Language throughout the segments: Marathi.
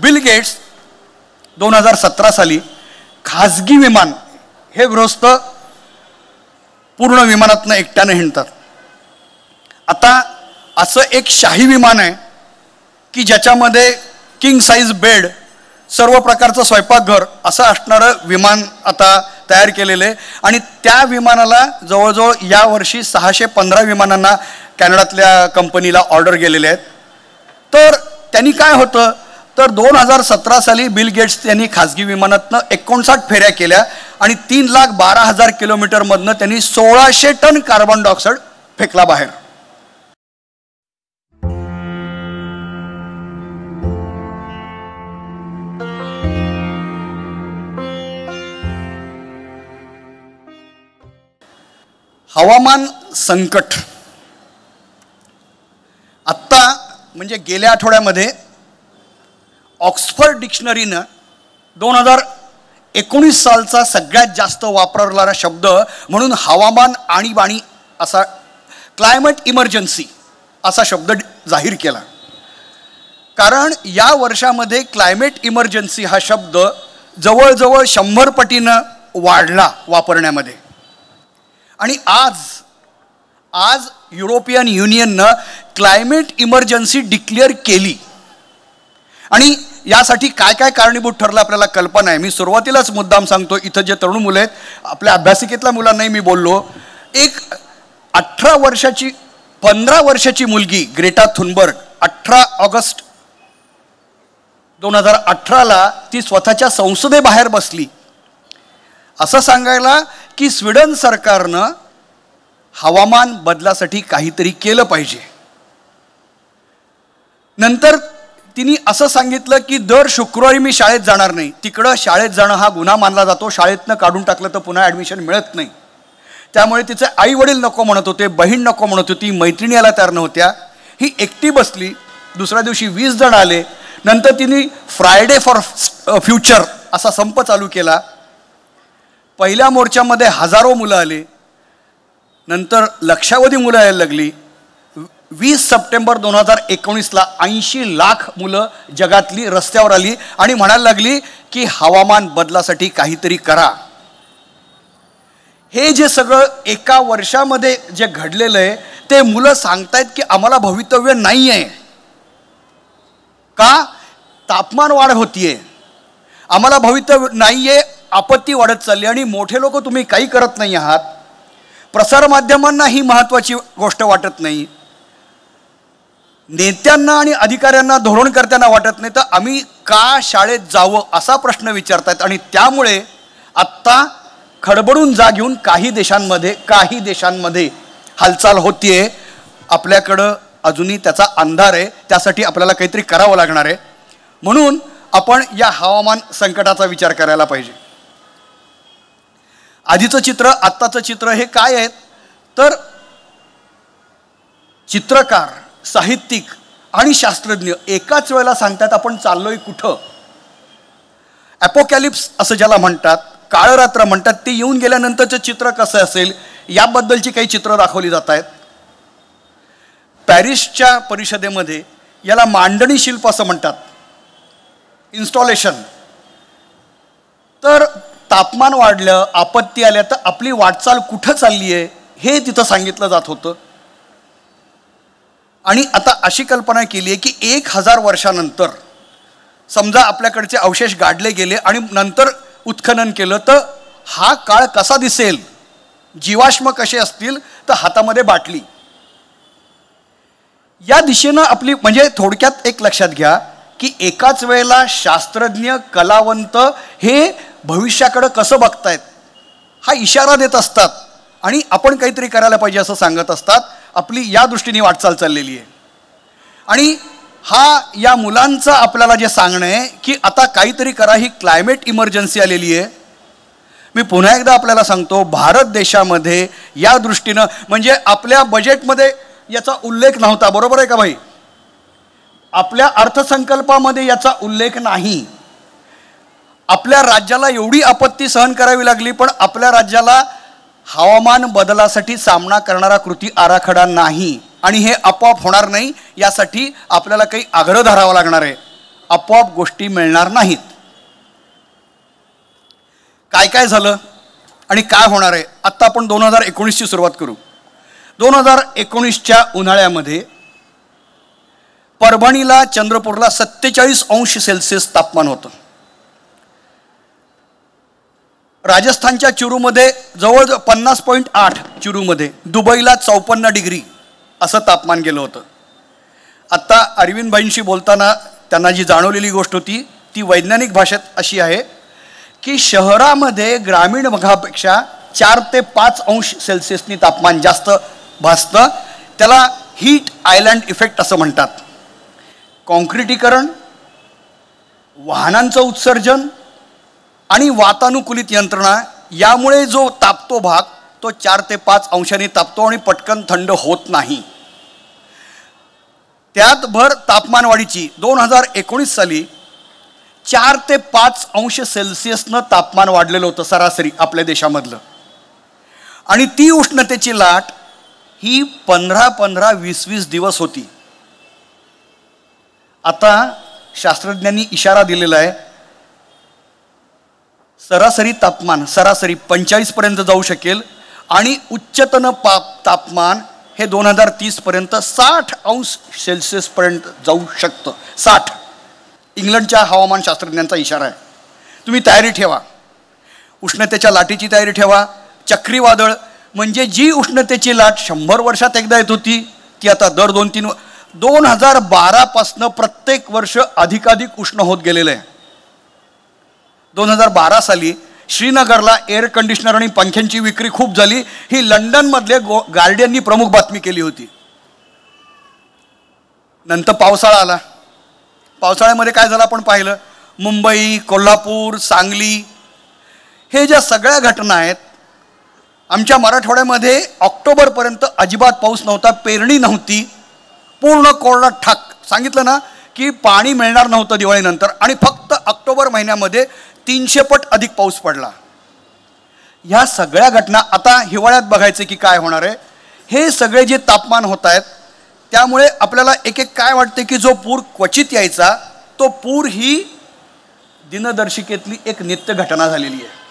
बिल गेट्स 2017 साली खाजगी विमान हे गृहस्थ पूर्ण विमानातनं एकट्याने हिंडतात. आता असं एक शाही विमान आहे की ज्याच्यामध्ये किंग साईज बेड, सर्व प्रकारचं स्वयंपाकघर असं असणारं विमान आता तयार केलेलं आहे. आणि त्या विमानाला जवळजवळ यावर्षी 615 विमानांना कॅनडातल्या कंपनीला ऑर्डर गेलेले आहेत. तर त्यांनी काय होतं तर 2017 साली बिल गेट्स यांनी खाजगी विमानातनं 59 फेऱ्या केल्या आणि 3,12,000 किलोमीटरमधनं त्यांनी 1600 टन कार्बन डायऑक्साईड फेकला बाहेर. हवामान संकट आत्ता म्हणजे गेल्या आठवड्यामध्ये ऑक्सफर्ड डिक्शनरीनं 2019 सालचा सगळ्यात जास्त वापरलेला शब्द म्हणून हवामान आणीबाणी असा क्लायमेट इमर्जन्सी असा शब्द जाहीर केला. कारण या वर्षामध्ये क्लायमेट इमर्जन्सी हा शब्द जवळजवळ 100 पटीनं वाढला वापरण्यामध्ये. आणि आज युरोपियन युनियननं क्लायमेट इमर्जन्सी डिक्लेअर केली. आणि यासाठी काय काय कारणीभूत ठरलं आपल्याला कल्पना आहे. मी सुरुवातीलाच मुद्दाम सांगतो, इथं जे तरुण मुलं आहेत आपल्या अभ्यासिकेतल्या मुलांनाही मी बोललो, एक 15 वर्षाची मुलगी ग्रेटा थुनबर्ग 18 ऑगस्ट 2018ला ती स्वतःच्या संसदेबाहेर बसली असं सांगायला की स्वीडन सरकारनं हवामान बदलासाठी काहीतरी केलं पाहिजे. नंतर तिने असं सांगितलं की दर शुक्रवारी मी शाळेत जाणार नाही. तिकडं शाळेत जाणं हा गुन्हा मानला जातो, शाळेतनं काढून टाकलं तर पुन्हा ॲडमिशन मिळत नाही. त्यामुळे तिचे आई वडील नको म्हणत होते, बहीण नको म्हणत होती, मैत्रिणी यायला तयार नव्हत्या. ही एकटी बसली. दुसऱ्या दिवशी 20 जण आले. नंतर तिने फ्रायडे फॉर फ्युचर असा संप चालू केला. पहिल्या मोर्चामध्ये हजारो मुलं आले. नंतर लक्षावधी मुलं यायला लागली. 20 सप्टेंबर 2019ला 80 लाख मुलं जगातली रस्त्यावर आली आणि म्हणायला लागली की हवामान बदलासाठी काहीतरी करा. हे जे सगळं एका वर्षामध्ये जे घडलेलं आहे ते मुलं सांगतायत की आम्हाला भवितव्य नाही आहे. का? तापमान वाढ होतीये, आम्हाला भवितव्य नाही आहे, आपत्ती वाढत चालली आणि मोठे लोक तुम्ही काही करत नाही आहात. प्रसारमाध्यमांना ही महत्त्वाची गोष्ट वाटत नाही, नेत्यांना आणि अधिकाऱ्यांना धोरणकर्त्यांना वाटत नाही, तर आम्ही का शाळेत जावं असा प्रश्न विचारतायत. आणि त्यामुळे आत्ता खडबडून जाग घेऊन काही देशांमध्ये हालचाल होतीये. आपल्याकडं अजूनही त्याचा अंधार आहे, त्यासाठी आपल्याला काहीतरी करावं लागणार आहे. म्हणून आपण या हवामान संकटाचा विचार करायला पाहिजे. आधीचं चित्र आत्ताचं चित्र हे काय आहे तर चित्रकार, साहित्यिक आणि शास्त्रज्ञ एकाच वेळेला सांगतात आपण चाललोय कुठं. ॲपोकॅलिप्स असं ज्याला म्हणतात, काळरात्र म्हणतात, ते येऊन गेल्यानंतरचं चित्र कसं असेल याबद्दलची काही चित्र दाखवली जात आहेत. पॅरिसच्या परिषदेमध्ये याला मांडणी शिल्प असं म्हणतात, इन्स्टॉलेशन. तर तापमान वाढलं, आपत्ती आल्या तर आपली वाटचाल कुठं चालली आहे हे तिथं सांगितलं जात होतं. आणि आता अशी कल्पना केली आहे की 1000 वर्षानंतर समजा आपल्याकडचे अवशेष गाडले गेले आणि नंतर उत्खनन केलं तर हा काळ कसा दिसेल, जीवाश्म कसे असतील तर हातामध्ये बाटली. या दिशेनं आपली म्हणजे थोडक्यात एक लक्षात घ्या की एकाच वेळेला शास्त्रज्ञ, कलावंत हे भविष्याकडे कसं बघतायत हा इशारा देत असतात आणि आपण काहीतरी करायला पाहिजे असं सांगत असतात. आपली या दृष्टीने वाटचाल चाललेली आहे. आणि या मुलांचं आपल्याला जे सांगणं आहे की आता काहीतरी करा, ही क्लायमेट इमर्जन्सी आलेली आहे. मी पुन्हा एकदा आपल्याला सांगतो, भारत देशामध्ये या दृष्टीनं म्हणजे आपल्या बजेटमध्ये याचा उल्लेख नव्हता, बरोबर आहे का भाई? आपल्या अर्थसंकल्पामध्ये याचा उल्लेख नाही. आपल्या राज्याला एवढी आपत्ती सहन करावी लागली, पण आपल्या राज्याला हवामान बदलासाठी सामना करणारा कृती आराखडा नाही. आणि हे आपोआप होणार नाही, यासाठी आपल्याला काही आग्रह धरावा लागणार आहे. आपोआप गोष्टी मिळणार नाहीत. काय काय झालं आणि काय होणार आहे, आत्ता आपण 2019ची सुरुवात करू. 2019च्या उन्हाळ्यामध्ये परभणीला, चंद्रपूरला 47°C तापमान होतं. राजस्थानच्या चुरूमध्ये जवळ 50.8 चुरूमध्ये, दुबईला 54° असं तापमान गेलं होतं. आत्ता अरविंदभाईंशी बोलताना त्यांना जी जाणवलेली गोष्ट होती ती वैज्ञानिक भाषेत अशी आहे की शहरामध्ये ग्रामीण भागापेक्षा 4 ते 5°C तापमान जास्त भासतं. त्याला हीट आयलँड इफेक्ट असं म्हणतात. कॉन्क्रिटीकरण, वाहनांचं उत्सर्जन आणि वातानुकूलित यंत्रणा यामुळे जो तापतो भाग तो 4 ते 5 तापतो आणि पटकन थंड होत नाही. त्यात भर तापमानवाढीची 2019 साली 4 ते 5°C तापमान वाढलेलं होतं सरासरी आपल्या देशामधलं. आणि ती उष्णतेची लाट ही 15-20 दिवस होती. आता शास्त्रज्ञांनी इशारा दिलेला आहे, सरासरी तापमान 45 पर्यंत जाऊ शकेल आणि उच्चतम तापमान हे 2030 पर्यंत 60°C पर्यंत जाऊ शकतं. 60. इंग्लंडच्या हवामान शास्त्रज्ञांचा इशारा आहे. तुम्ही तयारी ठेवा, उष्णतेच्या लाटेची तयारी ठेवा. चक्रीवादळ म्हणजे जी उष्णतेची लाट 100 वर्षात एकदा येत होती ती आता दर 2-3 2012 पासनं प्रत्येक वर्ष अधिकाधिक उष्ण होत गेलेलं आहे. 2012 साली श्रीनगरला एअर कंडिशनर आणि पंख्यांची विक्री खूप झाली. ही लंडनमधले गार्डियननी प्रमुख बातमी केली होती. नंतर पावसाळा आला. पावसाळ्यामध्ये काय झालं आपण पाहिलं. मुंबई, कोल्हापूर, सांगली हे ज्या सगळ्या घटना आहेत, आमच्या मराठवाड्यामध्ये ऑक्टोबरपर्यंत अजिबात पाऊस नव्हता, पेरणी नव्हती, पूर्ण कोरडा ठाक. सांगितलं ना की पाणी मिळणार नव्हतं दिवाळीनंतर, आणि फक्त ऑक्टोबर महिन्यामध्ये 300 पट अधिक पाऊस पडला. ह्या सगळ्या घटना आता हिवाळ्यात बघायचे की काय होणार आहे. हे सगळे जे तापमान होत आहेत त्यामुळे आपल्याला एक एक काय वाटते की जो पूर क्वचित यायचा तो पूर ही दिनदर्शिकेतली एक नित्य घटना झालेली आहे.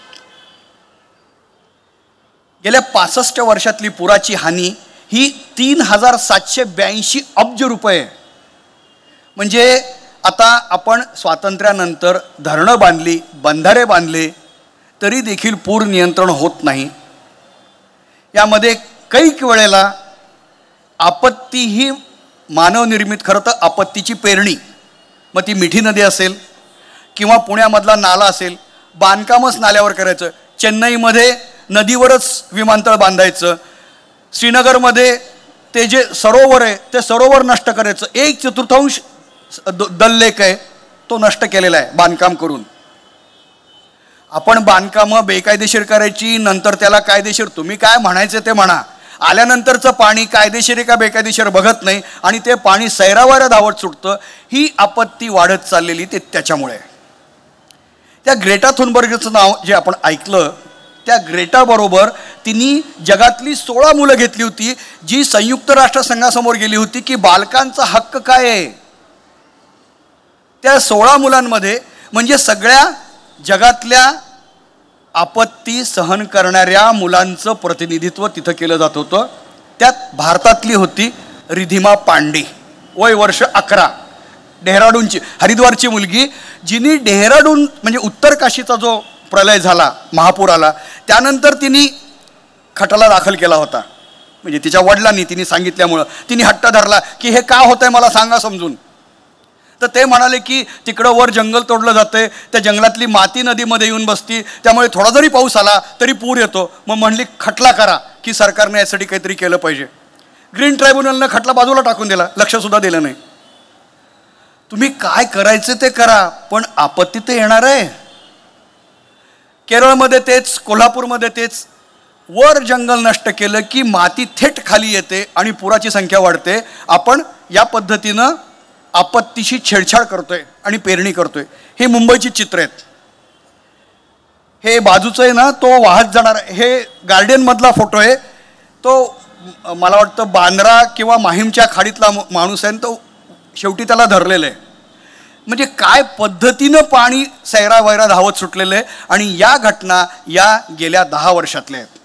गेल्या 65 वर्षातली पुराची हानी ही 3782 अब्ज रुपये. म्हणजे आता आपण स्वातंत्र्यानंतर धरणं बांधली, बंधारे बांधले, तरी देखील पूर नियंत्रण होत नाही. यामध्ये कैक वेळेला आपत्ती ही मानवनिर्मित, खरं तर आपत्तीची पेरणी, मग ती मिठी नदी असेल किंवा पुण्यामधला नाला असेल, बांधकामच नाल्यावर करायचं. चेन्नईमध्ये नदीवरच विमानतळ बांधायचं. श्रीनगरमध्ये ते जे सरोवर आहे ते सरोवर नष्ट करायचं. 1/4 दल लेक आहे तो नष्ट केलेला आहे बांधकाम करून. आपण बांधकामं बेकायदेशीर करायची, नंतर त्याला कायदेशीर, तुम्ही काय म्हणायचं ते म्हणा, आल्यानंतरचं पाणी कायदेशीर आहे का बेकायदेशीर बघत नाही आणि ते पाणी सैरावाऱ्या धावत सुटतं. ही आपत्ती वाढत चाललेली ते त्याच्यामुळे. त्या ग्रेटा थुनबर्गचं नाव जे आपण ऐकलं, त्या ग्रेटाबरोबर तिने जगातली 16 मुलं घेतली होती जी संयुक्त राष्ट्रसंघासमोर गेली होती की बालकांचा हक्क काय आहे. त्या 16 मुलांमध्ये म्हणजे सगळ्या जगातल्या आपत्ती सहन करणाऱ्या मुलांचं प्रतिनिधित्व तिथं केलं जात होतं. त्यात भारतातली होती रिधिमा पांडे, वय वर्ष 11, डेहराडूनची, हरिद्वारची मुलगी, जिनी डेहराडून म्हणजे उत्तर काशीचा जो प्रलय झाला, महापूर आला, त्यानंतर तिने खटाला दाखल केला होता. म्हणजे तिच्या वडिलांनी तिने सांगितल्यामुळं तिने हट्ट धरला की हे का होतंय मला सांगा समजून. तर ते म्हणाले की तिकडं वर जंगल तोडलं जातंय, त्या जंगलातली माती नदीमध्ये येऊन बसती, त्यामुळे थोडा जरी पाऊस आला तरी पूर येतो. मग म्हणली खटला करा की सरकारने यासाठी काहीतरी केलं पाहिजे. ग्रीन ट्रायब्युनलनं खटला बाजूला टाकून दिला, लक्षसुद्धा दिलं नाही. तुम्ही काय करायचं ते करा, पण आपत्ती तर येणार आहे. केरळमध्ये तेच, कोल्हापूरमध्ये तेच. वर जंगल नष्ट केलं की माती थेट खाली येते आणि पुराची संख्या वाढते. आपण या पद्धतीनं आपत्तीशी छेडछाड करतोय आणि पेरणी करतोय. हे मुंबईची चित्र आहेत. हे बाजूचं आहे ना, तो वाहत जाणार, हे गार्डियनमधला फोटो आहे. तो मला वाटतं बांद्रा किंवा माहीमच्या खाडीतला माणूस आहे, तो शेवटी त्याला धरलेलं आहे. म्हणजे काय पद्धतीनं पाणी सैरा वैरा धावत सुटलेलं आहे. आणि या घटना या गेल्या 10 वर्षातल्या आहेत.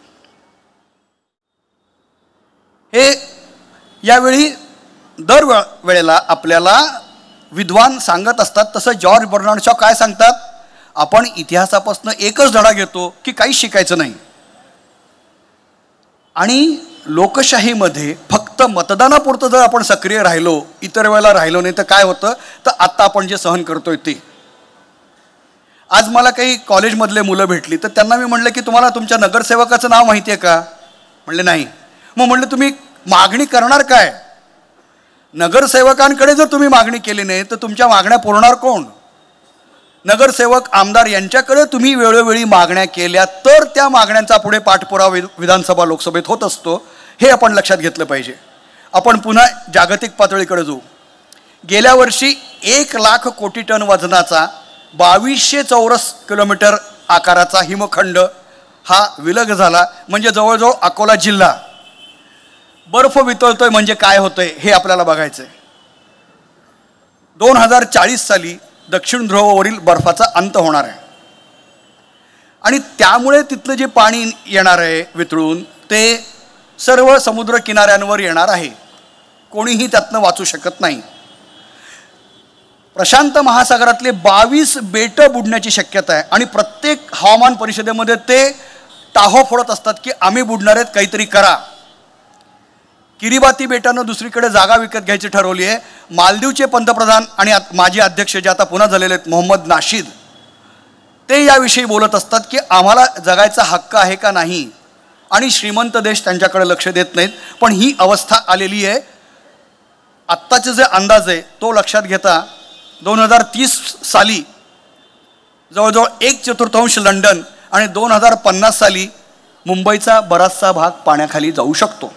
हे यावेळी वेळेला आपल्याला विद्वान सांगत असतात. तसं जॉर्ज बर्नार्ड शॉ काय सांगतात, आपण इतिहासापासून एकच धडा घेतो की काहीच शिकायचं नाही. आणि लोकशाहीमध्ये फक्त मतदानापुरतं जर आपण सक्रिय राहिलो, इतर वेळेला राहिलो नाही, तर काय होतं, तर आत्ता आपण जे सहन करतोय ते. आज मला काही कॉलेजमधले मुलं भेटली, तर त्यांना मी म्हणलं की तुम्हाला तुमच्या नगरसेवकाचं नाव माहिती आहे का? म्हणले नाही. मग म्हणलं तुम्ही मागणी करणार काय? नगरसेवकांकडे जर तुम्ही मागणी केली नाही तर तुमच्या मागण्या पुरवणार कोण? नगरसेवक आमदार यांच्याकडे तुम्ही वेळोवेळी मागण्या केल्या तर त्या मागण्यांचा पुढे पाठपुरावा विधानसभा लोकसभेत होत असतो. हे आपण लक्षात घेतलं पाहिजे. आपण पुन्हा जागतिक पातळीकडे जाऊ. गेल्या वर्षी 1,00,000 कोटी टन वजनाचा 2200 चौरस किलोमीटर आकाराचा हिमखंड हा विलग झाला. म्हणजे जवळजवळ अकोला जिल्हा बर्फ वितळतोय. म्हणजे काय होतंय हे आपल्याला बघायचं आहे. 2040 साली दक्षिण ध्रुवावरील बर्फाचा अंत होणार आहे. आणि त्यामुळे तिथलं जे पाणी येणार आहे वितळून ते सर्व समुद्र किनाऱ्यांवर येणार आहे. कोणीही त्यातनं वाचू शकत नाही. प्रशांत महासागरातले 22 बेटं बुडण्याची शक्यता आहे. आणि प्रत्येक हवामान परिषदेमध्ये ते टाहो फोडत असतात की आम्ही बुडणार आहेत, काहीतरी करा. किरिबाती बेटानं दुसरीकडे जागा विकत घ्यायची ठरवली आहे. मालदीवचे पंतप्रधान आणि माजी अध्यक्ष जे आता पुन्हा झालेले आहेत मोहम्मद नाशीद, ते याविषयी बोलत असतात की आम्हाला जगायचा हक्क आहे का नाही. आणि श्रीमंत देश त्यांच्याकडे लक्ष देत नाहीत. पण ही अवस्था आलेली आहे. आत्ताचे जे अंदाज आहे तो लक्षात घेता 2030 साली जवळजवळ 1/4 लंडन आणि 2050 साली मुंबईचा बराचसा भाग पाण्याखाली जाऊ शकतो.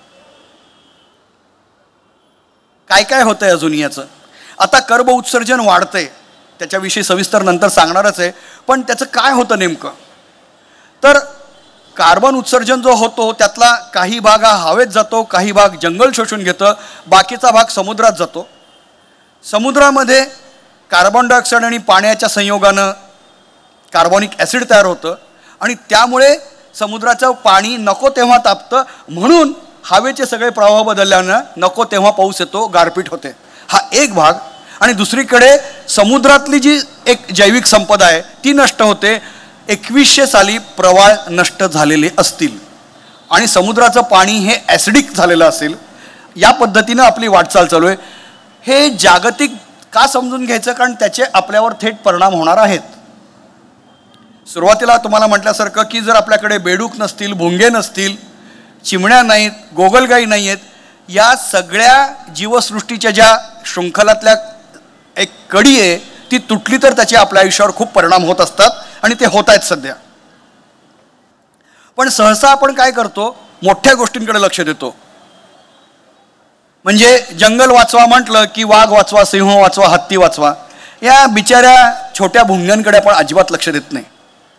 काय काय होतं आहे अजून याचं. आता कर्ब उत्सर्जन वाढतंय, त्याच्याविषयी सविस्तर नंतर सांगणारच आहे. पण त्याचं काय होतं नेमकं, तर कार्बन उत्सर्जन जो होतो त्यातला काही भाग हा हवेत जातो, काही भाग जंगल शोषून घेतं, बाकीचा भाग समुद्रात जातो. समुद्रामध्ये कार्बन डायऑक्साईड आणि पाण्याच्या संयोगानं कार्बोनिक ॲसिड तयार होतं आणि त्यामुळे समुद्राचं पाणी नको तेव्हा तापतं. म्हणून हवेचे सगळे प्रवाह बदलल्यानं नको तेव्हा पाऊस येतो, गारपीट होते. हा एक भाग. आणि दुसरीकडे समुद्रातली जी एक जैविक संपदा आहे ती नष्ट होते. 2100 साली प्रवाळ नष्ट झालेले असतील आणि समुद्राचं पाणी हे ॲसिडिक झालेलं असेल. या पद्धतीनं आपली वाटचाल चालू आहे. हे जागतिक का समजून घ्यायचं, कारण त्याचे आपल्यावर थेट परिणाम होणार आहेत. सुरुवातीला तुम्हाला म्हटल्यासारखं की जर आपल्याकडे बेडूक नसतील, भुंगे नसतील, चिमण्या नाहीत, गोगलगाई नाही आहेत, या सगळ्या जीवसृष्टीच्या ज्या शृंखलातल्या एक कडी आहे ती तुटली तर त्याचे आपल्या आयुष्यावर खूप परिणाम होत असतात आणि ते होत आहेत सध्या. पण सहसा आपण काय करतो, मोठ्या गोष्टींकडे लक्ष देतो. म्हणजे जंगल वाचवा म्हटलं की वाघ वाचवा, सिंह वाचवा, हत्ती वाचवा. या बिचाऱ्या छोट्या भुंग्यांकडे आपण अजिबात लक्ष देत नाही.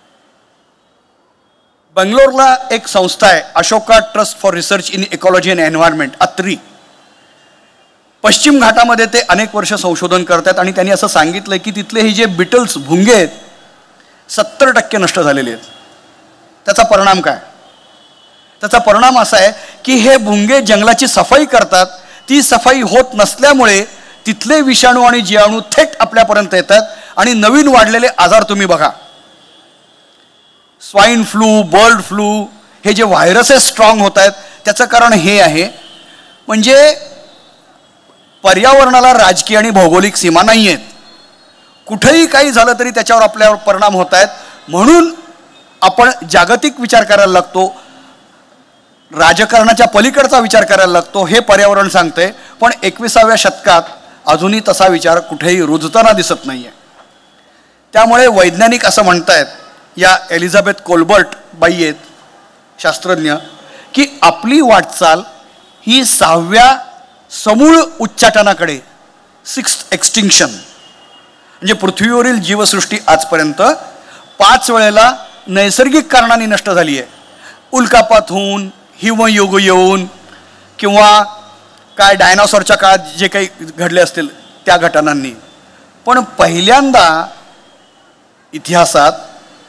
बंगलोरला एक संस्था आहे, Ashoka trust for research in ecology and environment, ATREE. पश्चिम घाटामध्ये ते अनेक वर्ष संशोधन करतात आणि त्यांनी असं सांगितलं की तिथले हे जे बिटल्स भुंगे आहेत 70% नष्ट झालेले आहेत. त्याचा परिणाम काय? त्याचा परिणाम असा आहे की हे भुंगे जंगलाची सफाई करतात. ती सफाई होत नसल्यामुळे तिथले विषाणू आणि जीवाणू थेट आपल्यापर्यंत येतात आणि नवीन वाढलेले आजार तुम्ही बघा. स्वाईन फ्लू, बर्ड फ्लू, हे जे व्हायरसेस स्ट्रॉंग होत आहेत त्याचं कारण हे आहे. म्हणजे पर्यावरणाला राजकीय आणि भौगोलिक सीमा नाही आहेत. कुठेही काही झालं तरी त्याच्यावर आपल्यावर परिणाम होत आहेत. म्हणून आपण जागतिक विचार करायला लागतो, राजकारणाच्या पलीकडचा विचार करायला लागतो. हे पर्यावरण सांगते. पण 21व्या शतकात अजूनही तसा विचार कुठेही रुजताना दिसत नाही आहे. त्यामुळे वैज्ञानिक असं म्हणतायत, या एलिझाबेथ कोलबर्ट बाई आहेत शास्त्रज्ञ, की आपली वाटचाल ही 6व्या समूळ उच्चाटनाकडे, 6th एक्सटिंक्शन. म्हणजे पृथ्वीवरील जीवसृष्टी आजपर्यंत 5 वेळेला नैसर्गिक कारणांनी नष्ट झाली आहे. उल्कापात होऊन, हिमयुग येऊन, किंवा काय डायनासॉरच्या काळात जे काही घडले असतील त्या घटनांनी. पण पहिल्यांदा इतिहासात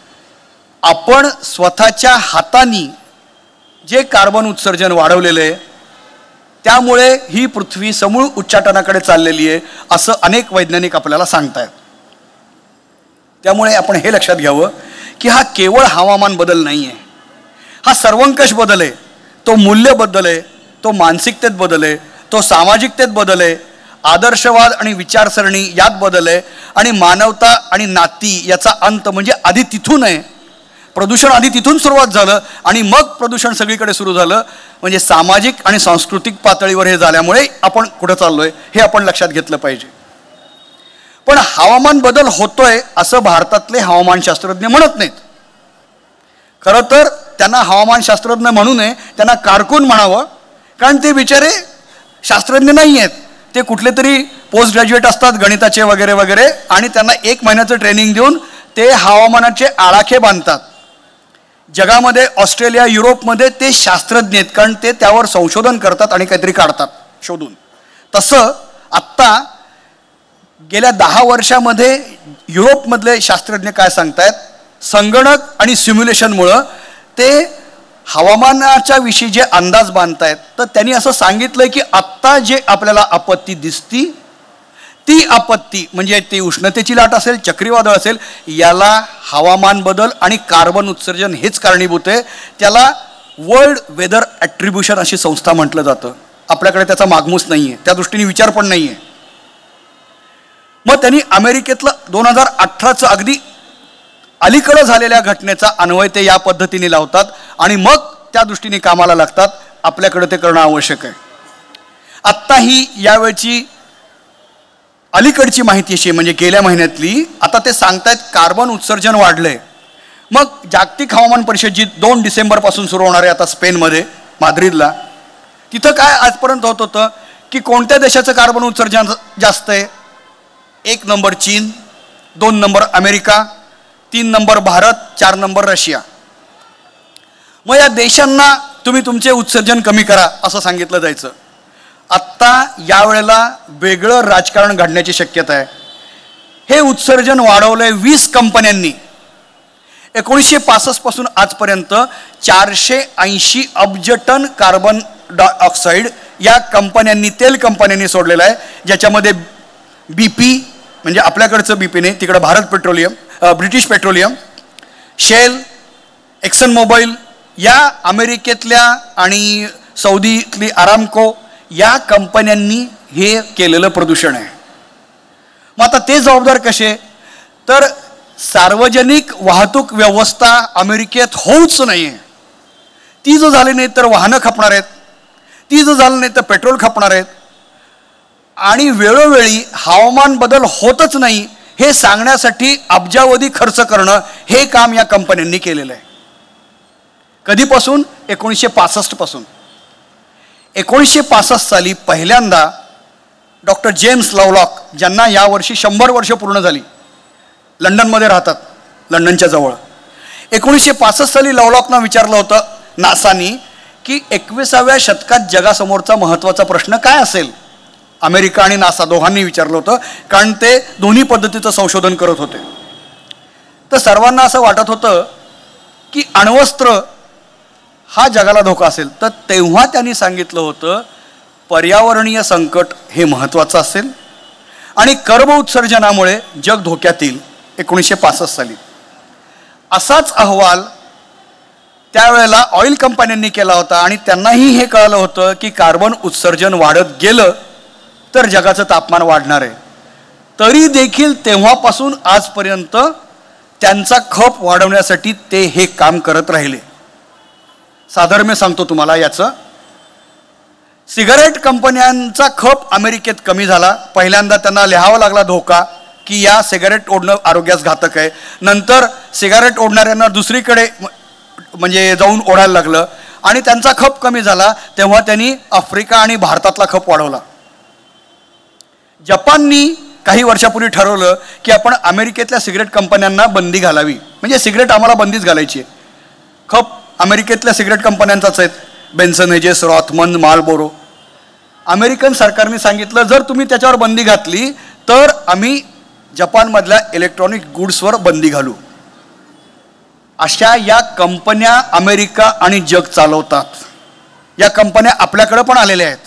आपण स्वतःच्या हातांनी जे कार्बन उत्सर्जन वाढवलेलं आहे त्यामुळे ही पृथ्वी समूळ उच्चाटनाकडे चाललेली आहे असं अनेक वैज्ञानिक आपल्याला सांगतायत. त्यामुळे आपण हे लक्षात घ्यावं की हा केवळ हवामान बदल नाही आहे, हा सर्वंकष बदल आहे. तो मूल्य बदल आहे, तो मानसिकतेत बदल आहे, तो सामाजिकतेत बदल आहे, आदर्शवाद आणि विचारसरणी यात बदल आहे आणि मानवता आणि नाती याचा अंत म्हणजे आधी तिथून आहे. प्रदूषण आधी तिथून सुरुवात झालं आणि मग प्रदूषण सगळीकडे सुरू झालं. म्हणजे सामाजिक आणि सांस्कृतिक पातळीवर हे झाल्यामुळे आपण कुठं चाललोय हे आपण लक्षात घेतलं पाहिजे. पण हवामान बदल होतोय असं भारतातले हवामानशास्त्रज्ञ म्हणत नाहीत. खरं तर त्यांना हवामानशास्त्रज्ञ म्हणू नये, त्यांना कारकून म्हणावं, कारण ते बिचारे शास्त्रज्ञ नाही आहेत. ते कुठले तरी पोस्ट ग्रॅज्युएट असतात गणिताचे वगैरे वगैरे आणि त्यांना 1 महिन्याचं ट्रेनिंग देऊन ते हवामानाचे आराखे बांधतात. जगामध्ये ऑस्ट्रेलिया युरोपमध्ये ते शास्त्रज्ञ आहेत, कारण ते त्यावर संशोधन करतात आणि काहीतरी काढतात शोधून. तसं आत्ता गेल्या 10 वर्षामध्ये युरोपमधले शास्त्रज्ञ काय सांगतायत, संगणक आणि सिम्युलेशनमुळं ते हवामानाच्या विषयी जे अंदाज बांधतायत तर त्यांनी असं सांगितलंय की आत्ता जे आपल्याला आपत्ती दिसती ती आपत्ती म्हणजे ती उष्णतेची लाट असेल, चक्रीवादळ असेल, याला हवामान बदल आणि कार्बन उत्सर्जन हेच कारणीभूत आहे. त्याला वर्ल्ड वेदर ॲट्रिब्युशन अशी संस्था म्हटलं जातं. आपल्याकडे त्याचा मागमूस नाही आहे, त्या दृष्टीने विचार पण नाही आहे. मग त्यांनी अमेरिकेतलं 2018चं अगदी अलीकडं झालेल्या घटनेचा अन्वय ते या पद्धतीने लावतात आणि मग त्या दृष्टीने कामाला लागतात. आपल्याकडे ते करणं आवश्यक आहे. आत्ता ही यावेळची अलीकडची माहिती अशी म्हणजे गेल्या महिन्यातली, आता ते सांगतायत कार्बन उत्सर्जन वाढलंय. मग जागतिक हवामान परिषद जी 2 डिसेंबरपासून सुरू होणार आहे आता स्पेनमध्ये माद्रिदला, तिथं काय आजपर्यंत होत होतं की कोणत्या देशाचं कार्बन उत्सर्जन जास्त आहे? 1 नंबर चीन, 2 number America, 3 number Bharat, 4 number Russia. मग या देशांना तुम्ही तुमचे उत्सर्जन कमी करा असं सांगितलं जायचं. आत्ता यावेळेला वेगळं राजकारण घडण्याची शक्यता आहे. हे उत्सर्जन वाढवलंय 20 कंपन्यांनी. 1965 पासून आजपर्यंत 480 अब्ज टन कार्बन डायऑक्साईड या कंपन्यांनी, तेल कंपन्यांनी सोडलेलं आहे. ज्याच्यामध्ये BP म्हणजे आपल्याकडचं BP नाही, तिकडं Bharat petroleum, British petroleum, Shell, Exxon Mobil या अमेरिकेतल्या आणि सौदीतली आरामको या कंपन्यांनी हे केलेलं प्रदूषण आहे. मग आता ते जबाबदार कसे? तर सार्वजनिक वाहतूक व्यवस्था अमेरिकेत होऊच नाही आहे. ती जर झाली नाही तर वाहनं खपणार आहेत, ती जर झालं नाही तर पेट्रोल खपणार आहेत आणि वेळोवेळी हवामान बदल होतच नाही हे सांगण्यासाठी अब्जावधी खर्च करणं हे काम या कंपन्यांनी केलेलं आहे. कधीपासून? 1965 पासून. 1965 साली पहिल्यांदा डॉक्टर जेम्स लवलॉक, ज्यांना यावर्षी 100 वर्ष पूर्ण झाली, लंडनमध्ये राहतात, लंडनच्या जवळ. 1965 साली लवलॉकनं विचारलं होतं नासानी की 21व्या शतकात जगासमोरचा महत्त्वाचा प्रश्न काय असेल. अमेरिका आणि नासा दोघांनी विचारलं होतं, कारण ते दोन्ही पद्धतीचं संशोधन करत होते. तर सर्वांना असं वाटत होतं की अण्वस्त्र हा जगाला धोका असेल. तर तेव्हा त्यांनी सांगितलं होतं पर्यावरणीय संकट हे महत्त्वाचं असेल आणि कर्ब उत्सर्जनामुळे जग धोक्यात येईल. 1965 साली असाच अहवाल त्यावेळेला ऑइल कंपन्यांनी केला होता आणि त्यांनाही हे कळलं होतं की कार्बन उत्सर्जन वाढत गेलं तर जगाचं तापमान वाढणार आहे. तरी देखील तेव्हापासून आजपर्यंत त्यांचा खप वाढवण्यासाठी ते हे काम करत राहिले. साधर्म्य सांगतो तुम्हाला याचं. सिगारेट कंपन्यांचा खप अमेरिकेत कमी झाला. पहिल्यांदा त्यांना लिहावा लागला धोका की या सिगारेट ओढणं आरोग्यास घातक आहे. नंतर सिगारेट ओढणाऱ्यांना दुसरीकडे म्हणजे जाऊन ओढायला लागलं आणि त्यांचा खप कमी झाला. तेव्हा त्यांनी आफ्रिका आणि भारतातला खप वाढवला. जपाननी काही वर्षापूर्वी ठरवलं की आपण अमेरिकेतल्या सिगरेट कंपन्यांना बंदी घालावी, म्हणजे सिगरेट आम्हाला बंदीच घालायची आहे. खप अमेरिकेतल्या सिगरेट कंपन्यांचाच आहेत, Benson, Hedges, Rothman, Marlboro. American सरकारने सांगितलं जर तुम्ही त्याच्यावर बंदी घातली तर आम्ही जपानमधल्या इलेक्ट्रॉनिक गुड्सवर बंदी घालू. अशा या कंपन्या अमेरिका आणि जग चालवतात. या कंपन्या आपल्याकडे पण आलेल्या आहेत.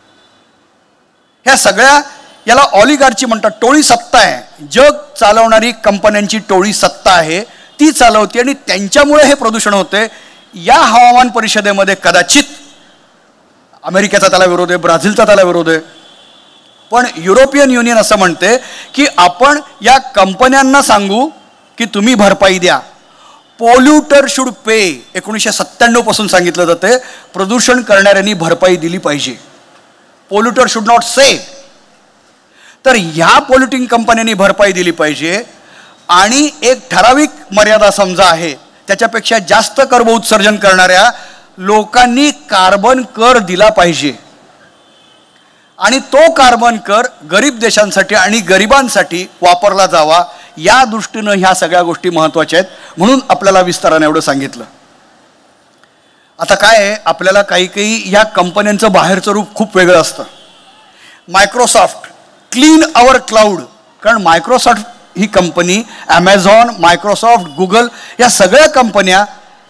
ह्या सगळ्या याला ऑलिगार्ची म्हणतात, टोळी सत्ता आहे. जग चालवणारी कंपन्यांची टोळी सत्ता आहे, ती चालवते आणि त्यांच्यामुळे हे प्रदूषण होते. या हवामान परिषदेमध्ये कदाचित अमेरिकेचा त्याला विरोध आहे, ब्राझीलचा त्याला विरोध आहे, पण युरोपियन युनियन असं म्हणते की आपण या कंपन्यांना सांगू की तुम्ही भरपाई द्या. पोल्युटर शुड पे 1997 पासून सांगितलं जाते प्रदूषण करणाऱ्यांनी भरपाई दिली पाहिजे. Polluter should not say. तर ह्या पोल्युटिंग कंपन्यांनी भरपाई दिली पाहिजे आणि एक ठराविक मर्यादा समजा आहे, त्याच्यापेक्षा जास्त कर्ब उत्सर्जन करणाऱ्या लोकांनी कार्बन कर दिला पाहिजे. आणि तो कार्बन कर गरीब देशांसाठी आणि गरिबांसाठी वापरला जावा. या दृष्टीनं ह्या सगळ्या गोष्टी महत्त्वाच्या आहेत, म्हणून आपल्याला विस्ताराने एवढं सांगितलं. आता काय आहे, आपल्याला काही काही ह्या कंपन्यांचं बाहेरचं रूप खूप वेगळं असतं. मायक्रोसॉफ्ट क्लीन आवर क्लाउड, कारण मायक्रोसॉफ्ट ही कंपनी, ॲमेझॉन, मायक्रोसॉफ्ट, गुगल या सगळ्या कंपन्या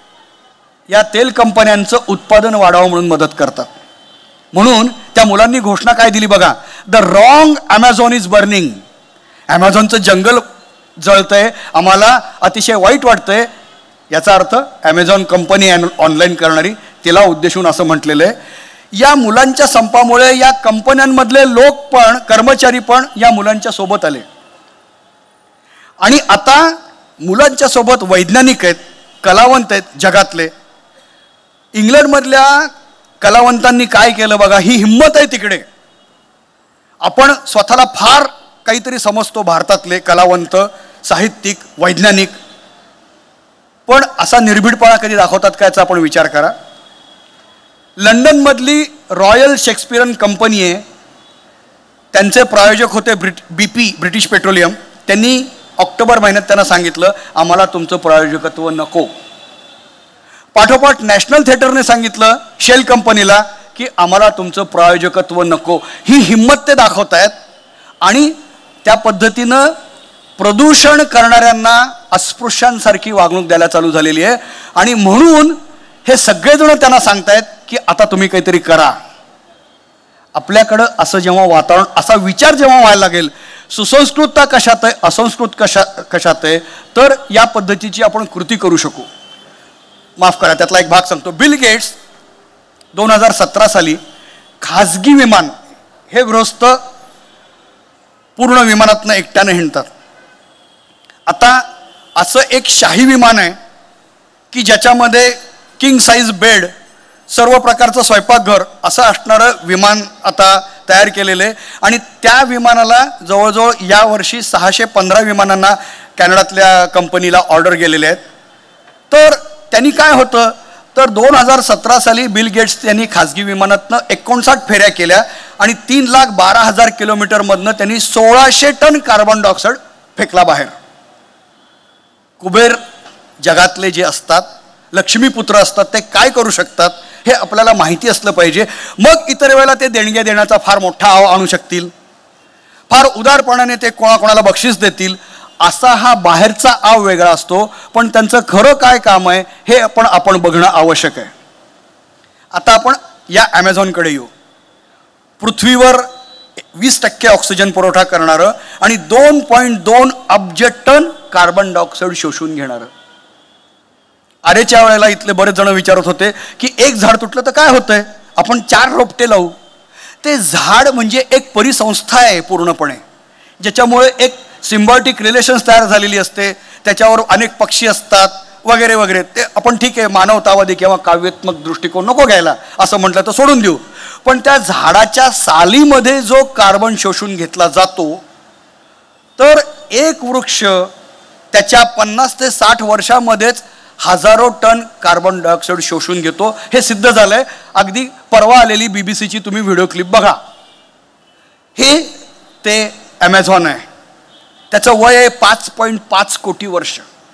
या तेल कंपन्यांचं उत्पादन वाढावं म्हणून मदत करतात. म्हणून त्या मुलांनी घोषणा काय दिली बघा, the wrong Amazon is burning. ॲमेझॉनचं जंगल जळतंय, आम्हाला अतिशय वाईट वाटतंय. याचा अर्थ ॲमेझॉन कंपनी ऑनलाईन करणारी, तिला उद्देशून असं म्हटलेलं आहे. या मुलांच्या संपामुळे या कंपन्यांमधले लोक पण, कर्मचारी पण या मुलांच्या सोबत आले. आणि आता मुलांच्या सोबत वैज्ञानिक आहेत, कलावंत आहेत जगातले. इंग्लंडमधल्या कलावंतांनी काय केलं बघा, ही हिंमत आहे तिकडे. आपण स्वतःला फार काहीतरी समजतो, भारतातले कलावंत, साहित्यिक, वैज्ञानिक, पण असा निर्भीडपणा कधी दाखवतात का याचा आपण विचार करा. लंडनमधली रॉयल शेक्सपियन कंपनी आहे, त्यांचे प्रायोजक होते BP, ब्रिटिश पेट्रोलियम. त्यांनी ऑक्टोबर महिन्यात त्यांना सांगितलं आम्हाला तुमचं प्रायोजकत्व नको. पाठोपाठ नॅशनल थिएटरने सांगितलं शेल कंपनीला की आम्हाला तुमचं प्रायोजकत्व नको. ही हिंमत ते दाखवत आहेत आणि त्या पद्धतीनं प्रदूषण करणाऱ्यांना अस्पृश्यांसारखी वागणूक द्यायला चालू झालेली आहे. आणि म्हणून हे सगळेजण त्यांना सांगतायत की आता तुम्ही काहीतरी करा. आपल्याकडं असं जेव्हा वातावरण, असा विचार जेव्हा व्हायला लागेल, सुसंस्कृतता कशात आहे, असंस्कृत कशात आहे, तर या पद्धतीची आपण कृती करू शकू. माफ करा, त्यातला एक भाग सांगतो. बिल गेट्स 2017 साली खाजगी विमान, हे गृहस्थ पूर्ण विमानातनं एकट्यानं हिंडतात. आता असं एक शाही विमान आहे की ज्याच्यामध्ये किंग साईज बेड, सर्व प्रकारचं स्वयंपाकघर असं असणारं विमान आता तयार केलेलं आहे. आणि त्या विमानाला जवळजवळ यावर्षी 615 विमानांना कॅनडातल्या कंपनीला ऑर्डर गेलेले आहेत. तर त्यांनी काय होतं, तर 2017 साली बिल गेट्स यांनी खाजगी विमानातनं 59 फेऱ्या केल्या आणि 3,12,000 किलोमीटरमधनं त्यांनी 1600 टन कार्बन डायऑक्साईड फेकला बाहेर. कुबेर जगातले जे असतात, लक्ष्मीपुत्र असतात, ते काय करू शकतात हे आपल्याला माहिती असलं पाहिजे. मग इतर वेळेला ते देणग्या देण्याचा फार मोठा आव आणू शकतील, फार उदारपणाने ते कोणाकोणाला बक्षीस देतील. असा हा बाहेरचा आव वेगळा असतो, पण त्यांचं खरं काय काम आहे हे आपण बघणं आवश्यक आहे. आता आपण या ॲमेझॉनकडे येऊ. पृथ्वीवर 20% ऑक्सिजन पुरवठा करणारं आणि 2.2 अब्ज टन कार्बन डायऑक्साईड शोषून घेणारं. अरेच्या वेळेला इथले बरेच जण विचारत होते की एक झाड तुटलं तर काय होतंय, आपण 4 रोपटे लावू. ते झाड म्हणजे एक परिसंस्था आहे पूर्णपणे, ज्याच्यामुळे एक सिम्बायोटिक रिलेशन्स तयार झालेली असते, त्याच्यावर अनेक पक्षी असतात वगैरे वगैरे. ते आपण ठीक आहे, मानवतावादी किंवा काव्यात्मक दृष्टिकोन नको घ्यायला, असं म्हटलं तर सोडून देऊ. पण त्या झाडाच्या सालीमध्ये जो कार्बन शोषून घेतला जातो, तर एक वृक्ष त्याच्या 50 ते 60 वर्षामध्येच हजारो टन कार्बन डायऑक्साईड शोषून घेतो. हे सिद्ध झालंय. अगदी परवा आलेली BBCची तुम्ही व्हिडिओ क्लिप बघा. हे ते ॲमेझॉन आहे, त्याचं वय आहे 5.5 कोटी वर्ष.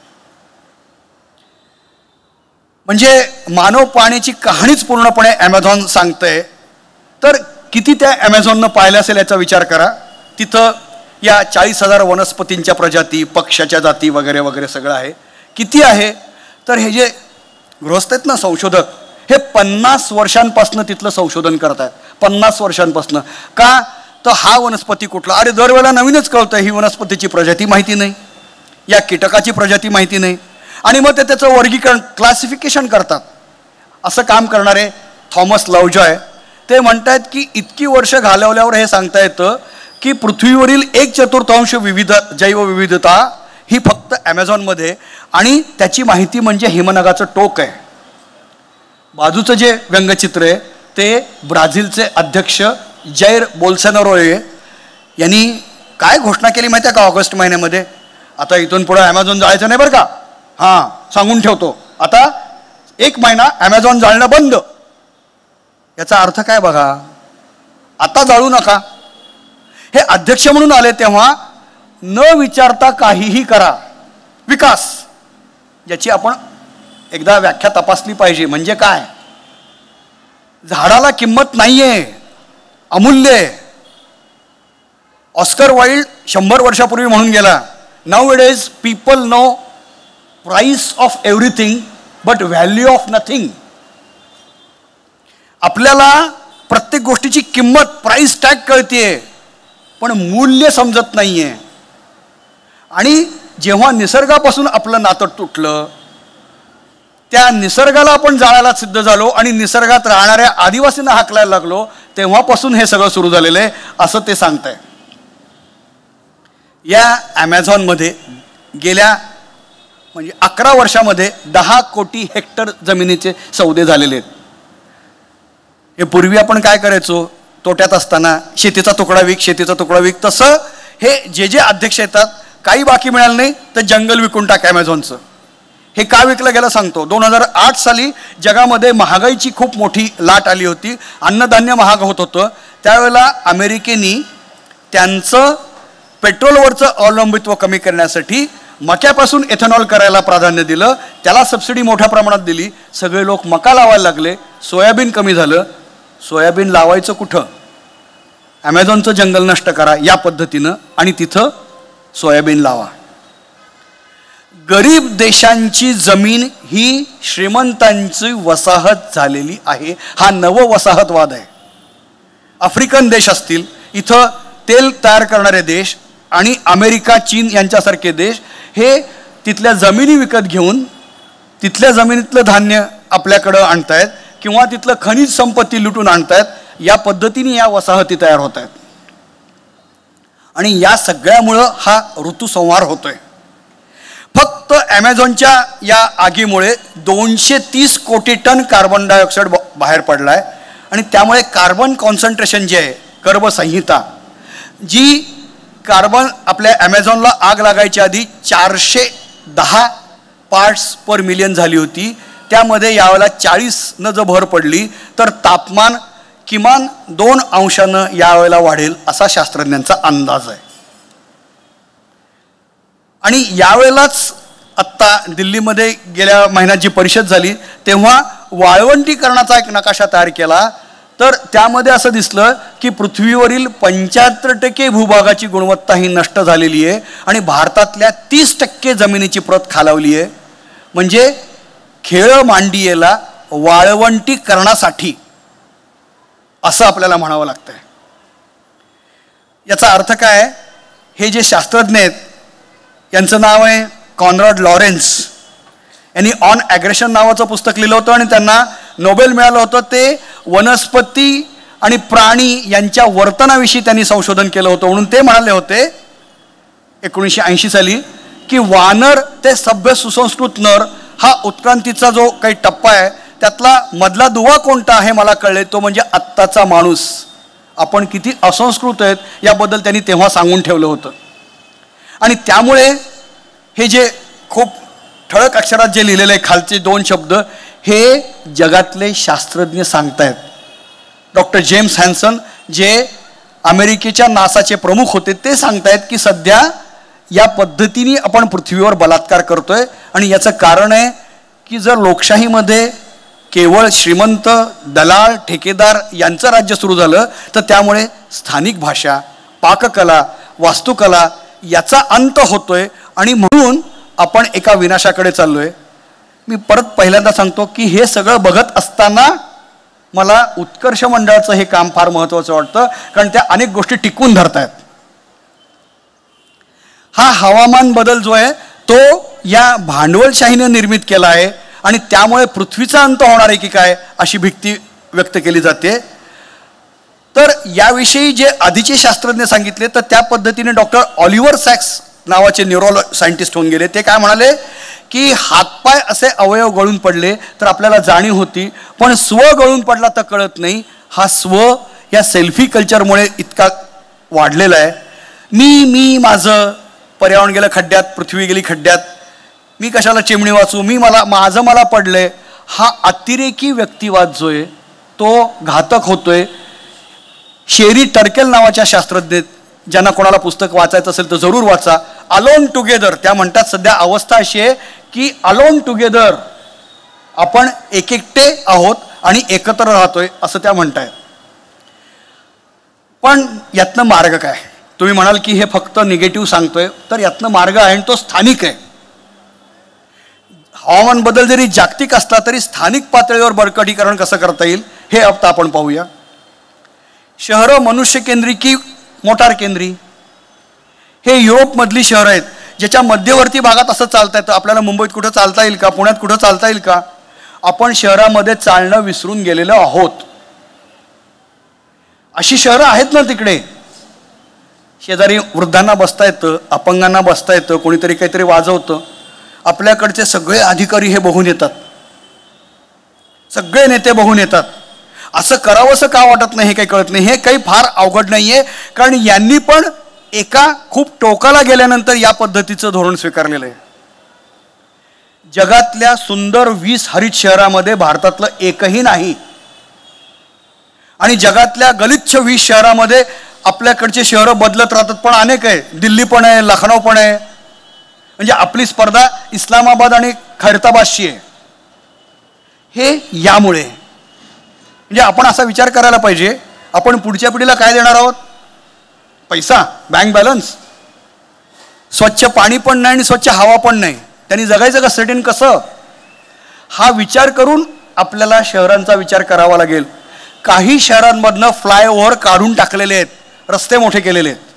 म्हणजे मानव पाण्याची कहाणीच पूर्णपणे ॲमेझॉन सांगतंय. तर किती त्या ॲमेझॉननं पाहिलं असेल याचा विचार करा. तिथं या 40,000 वनस्पतींच्या प्रजाती, पक्ष्याच्या जाती वगैरे वगैरे सगळं आहे. किती आहे तर हे जे गृहस्थ आहेत ना संशोधक, हे 50 वर्षांपासून तिथलं संशोधन करत आहेत. 50 वर्षांपासून. का तर हा वनस्पती कुठला, अरे दरवेळेला नवीनच कळतं. ही वनस्पतीची प्रजाती माहिती नाही, या कीटकाची प्रजाती माहिती नाही, आणि मग ते त्याचं वर्गीकरण क्लासिफिकेशन करतात. असं काम करणारे थॉमस लवजॉय ते म्हणतात की इतकी वर्ष घालवल्यावर हे सांगता येतं की पृथ्वीवरील 1/4 विविध जैवविविधता ही फक्त ॲमेझॉनमध्ये, आणि त्याची माहिती म्हणजे हिमनगाचं टोक आहे. बाजूचं जे व्यंगचित्र आहे ते ब्राझीलचे अध्यक्ष जैर बोल्सोनारो यांनी काय घोषणा केली माहिती आहे का ऑगस्ट महिन्यामध्ये, आता इथून पुढे ॲमेझॉन जाळायचं नाही बरं का, हां सांगून ठेवतो, आता 1 महिना ॲमेझॉन जाळणं बंद. याचा अर्थ काय बघा, आता जाळू नका. हे अध्यक्ष म्हणून आले तेव्हा न विचारता काहीही करा. विकास याची आपण एकदा व्याख्या तपासली पाहिजे. म्हणजे काय, झाडाला किंमत नाहीये, अमूल्य आहे. ऑस्कर वाइल्ड 100 वर्षापूर्वी म्हणून गेला, now it is people know price of everything but value of nothing. आपल्याला प्रत्येक गोष्टीची किंमत, प्राइस टॅग कळतीये, पण मूल्य समजत नाहीये. आणि जेव्हा निसर्गापासून आपलं नातं तुटलं, त्या निसर्गाला आपण जाळायला सिद्ध झालो आणि निसर्गात राहणाऱ्या आदिवासींना हाकलायला लागलो, तेव्हापासून हे सगळं सुरू झालेलं आहे असं ते सांगताय. या ॲमेझॉनमध्ये गेल्या म्हणजे 11 वर्षामध्ये 10 कोटी हेक्टर जमिनीचे सौदे झालेले आहेत. हे पूर्वी आपण काय करायचो, तोट्यात असताना शेतीचा तुकडा विक, शेतीचा तुकडा विक. तसं हे जे अध्यक्ष येतात, काही बाकी मिळालं नाही तर जंगल विकून टाक ॲमेझॉनचं. हे का विकलं गेलं सांगतो. 2008 साली जगामध्ये महागाईची खूप मोठी लाट आली होती, अन्नधान्य महाग होत होतं. त्यावेळेला अमेरिकेनी त्यांचं पेट्रोलवरचं अवलंबित्व कमी करण्यासाठी मक्यापासून एथेनॉल करायला प्राधान्य दिलं, त्याला सबसिडी मोठ्या प्रमाणात दिली. सगळे लोक मका लावायला लागले, सोयाबीन कमी झालं. सोयाबीन लावायचं कुठं, ॲमेझॉनचं जंगल नष्ट करा या पद्धतीनं, आणि तिथं सोयाबीन लावा. गरीब देशांची जमीन ही श्रीमंतांची वसाहत झालेली आहे. हा नववसाहतवाद आहे. आफ्रिकन देश असतील, इथं तेल तयार करणारे देश, आणि अमेरिका, चीन यांच्यासारखे देश हे तिथल्या जमिनी विकत घेऊन तिथल्या जमिनीतलं धान्य आपल्याकडं आणतायत किंवा तिथलं खनिज संपत्ती लुटून आणतायत. या पद्धतीने या वसाहती तयार होत आहेत, आणि या सगळ्यामुळं हा ऋतुसंहार होतोय. फक्त ॲमेझॉनच्या या आगीमुळे 230 कोटी टन कार्बन डायऑक्साईड बाहेर पडलाय, आणि त्यामुळे कार्बन कॉन्सन्ट्रेशन जे आहे, कर्बसंहिता, जी कार्बन आपल्या ॲमेझॉनला आग लागायच्या आधी 410 पार्ट्स पर मिलियन झाली होती, त्यामध्ये यावेळेला 40 जर भर पडली तर तापमान किमान 2 अंशानं यावेळेला वाढेल असा शास्त्रज्ञांचा अंदाज आहे. आणि यावेळेलाच आत्ता दिल्लीमध्ये गेल्या महिन्यात जी परिषद झाली तेव्हा वाळवंटीकरणाचा एक नकाशा तयार केला, तर त्यामध्ये असं दिसलं की पृथ्वीवरील 75% भूभागाची गुणवत्ता ही नष्ट झालेली आहे, आणि भारतातल्या 30% जमिनीची प्रत खालावली आहे. म्हणजे खेळ मांडियेला वाळवंटीकरणासाठी असं आपल्याला म्हणावं लागतंय. याचा अर्थ काय, हे जे शास्त्रज्ञ आहेत यांचं नाव आहे कॉनराड लॉरेन्स, यांनी ऑन ॲग्रेशन नावाचं पुस्तक लिहिलं होतं आणि त्यांना नोबेल मिळालं होतं. ते वनस्पती आणि प्राणी यांच्या वर्तनाविषयी त्यांनी संशोधन केलं होतं. म्हणून ते म्हणाले होते 1980 साली की वानर ते सभ्य सुसंस्कृत नर हा उत्क्रांतीचा जो काही टप्पा आहे त्यातला मधला दुवा कोणता आहे मला कळले, तो म्हणजे आत्ताचा माणूस. आपण किती असंस्कृत आहेत याबद्दल त्यांनी तेव्हा सांगून ठेवलं होतं. आणि त्यामुळे हे जे खूप ठळक अक्षरात जे लिहिलेले आहे खालचे 2 शब्द, हे जगातले शास्त्रज्ञ सांगतायत. डॉक्टर जेम्स हॅन्सन जे अमेरिकेच्या नासाचे प्रमुख होते ते सांगतायत की सध्या या पद्धतीने आपण पृथ्वीवर बलात्कार करतोय, आणि याचं कारण आहे की जर लोकशाहीमध्ये केवळ श्रीमंत, दलाल, ठेकेदार यांचं राज्य सुरू झालं तर त्यामुळे स्थानिक भाषा, पाककला, वास्तुकला याचा अंत होतोय आणि म्हणून आपण एका विनाशाकडे चाललोय. मी परत पहिल्यांदा सांगतो की हे सगळं बघत असताना मला उत्कर्ष मंडळाचं हे काम फार महत्त्वाचं वाटतं, कारण त्या अनेक गोष्टी टिकवून धरतायत. हा हवामान बदल जो आहे तो या भांडवलशाहीने निर्मित केला आहे आणि त्यामुळे पृथ्वीचा अंत होणार आहे की काय अशी भीती व्यक्त केली जाते. तर याविषयी जे आधीचे शास्त्रज्ञ सांगितले तर त्या पद्धतीने डॉक्टर ऑलिव्हर सॅक्स नावाचे न्यूरो सायंटिस्ट होऊन गेले. ते काय म्हणाले की हातपाय असे अवयव गळून पडले तर आपल्याला जाणीव होती, पण स्व गळून पडला तर कळत नाही. हा स्व या सेल्फी कल्चरमुळे इतका वाढलेला आहे. मी माझं, पर्यावरण गेलं खड्ड्यात, पृथ्वी गेली खड्ड्यात, मी कशाला चिमणी वाचू, मला पडले. हा अतिरेकी व्यक्तिवाद जो आहे तो घातक होतोय. शेरी टर्केल नावाच्या शास्त्रज्ञ, ज्यांना कोणाला पुस्तक वाचायचं असेल तर जरूर वाचा, अलोन टुगेदर, त्या म्हणतात सध्या अवस्था अशी आहे की अलोन टुगेदर, आपण एकटे आहोत आणि एकत्र राहतोय असं त्या म्हणतायत. पण यातनं मार्ग काय? तुम्ही म्हणाल की हे फक्त निगेटिव्ह सांगतोय, तर यातनं मार्ग आहे आणि तो स्थानिक आहे. हवामान बदल जरी जागतिक असला तरी स्थानिक पातळीवर बळकटीकरण कसं करता येईल हे आता आपण पाहूया. शहरं मनुष्य केंद्री की मोटार केंद्री? हे युरोपमधली शहरं आहेत ज्याच्या मध्यवर्ती भागात असं चालता येतं. आपल्याला मुंबईत कुठं चालता येईल का, पुण्यात कुठं चालता येईल का? आपण शहरामध्ये चालणं विसरून गेलेलो आहोत. अशी शहरं आहेत ना तिकडे. शेजारी वृद्धांना बसता येतं, अपंगांना बसता येतं, कोणीतरी काहीतरी वाजवतं. आपल्याकडचे सगळे अधिकारी हे बघून येतात, सगळे नेते बघून येतात. असं करावंसं का वाटत नाही हे काही कळत नाही. हे काही फार अवघड नाही आहे, कारण यांनी पण एका खूप टोकाला गेल्यानंतर या पद्धतीचं धोरण स्वीकारलेलं आहे. जगातल्या सुंदर 20 हरित शहरामध्ये भारतातलं एकही नाही आणि जगातल्या गलिच्छ 20 शहरामध्ये आपल्याकडचे शहरं बदलत राहतात, पण अनेक आहे. दिल्ली पण आहे, लखनौ पण आहे. म्हणजे आपली स्पर्धा इस्लामाबाद आणि खैरताबादशी आहे. हे यामुळे म्हणजे आपण असा विचार करायला पाहिजे, आपण पुढच्या पिढीला काय देणार आहोत? पैसा, बँक बॅलन्स, स्वच्छ पाणी पण नाही आणि स्वच्छ हवा पण नाही. त्यांनी जगायचं का सेटिन कसं? हा विचार करून आपल्याला शहरांचा विचार करावा लागेल. काही शहरांमधनं फ्लायओव्हर काढून टाकलेले आहेत, रस्ते मोठे केलेले आहेत,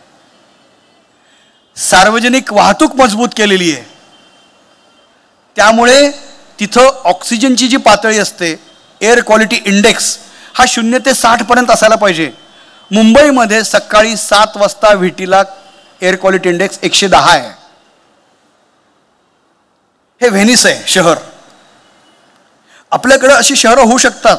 सार्वजनिक वाहतूक मजबूत केलेली आहे. त्यामुळे तिथं ऑक्सिजनची जी पातळी असते, एअर क्वालिटी इंडेक्स, हा 0 ते 60 पर्यंत असायला पाहिजे. मुंबईमध्ये सकाळी 7 वाजता व्हीटीला एअर क्वालिटी इंडेक्स 110 आहे. हे व्हेनिस आहे शहर. आपल्याकडे अशी शहरं होऊ शकतात.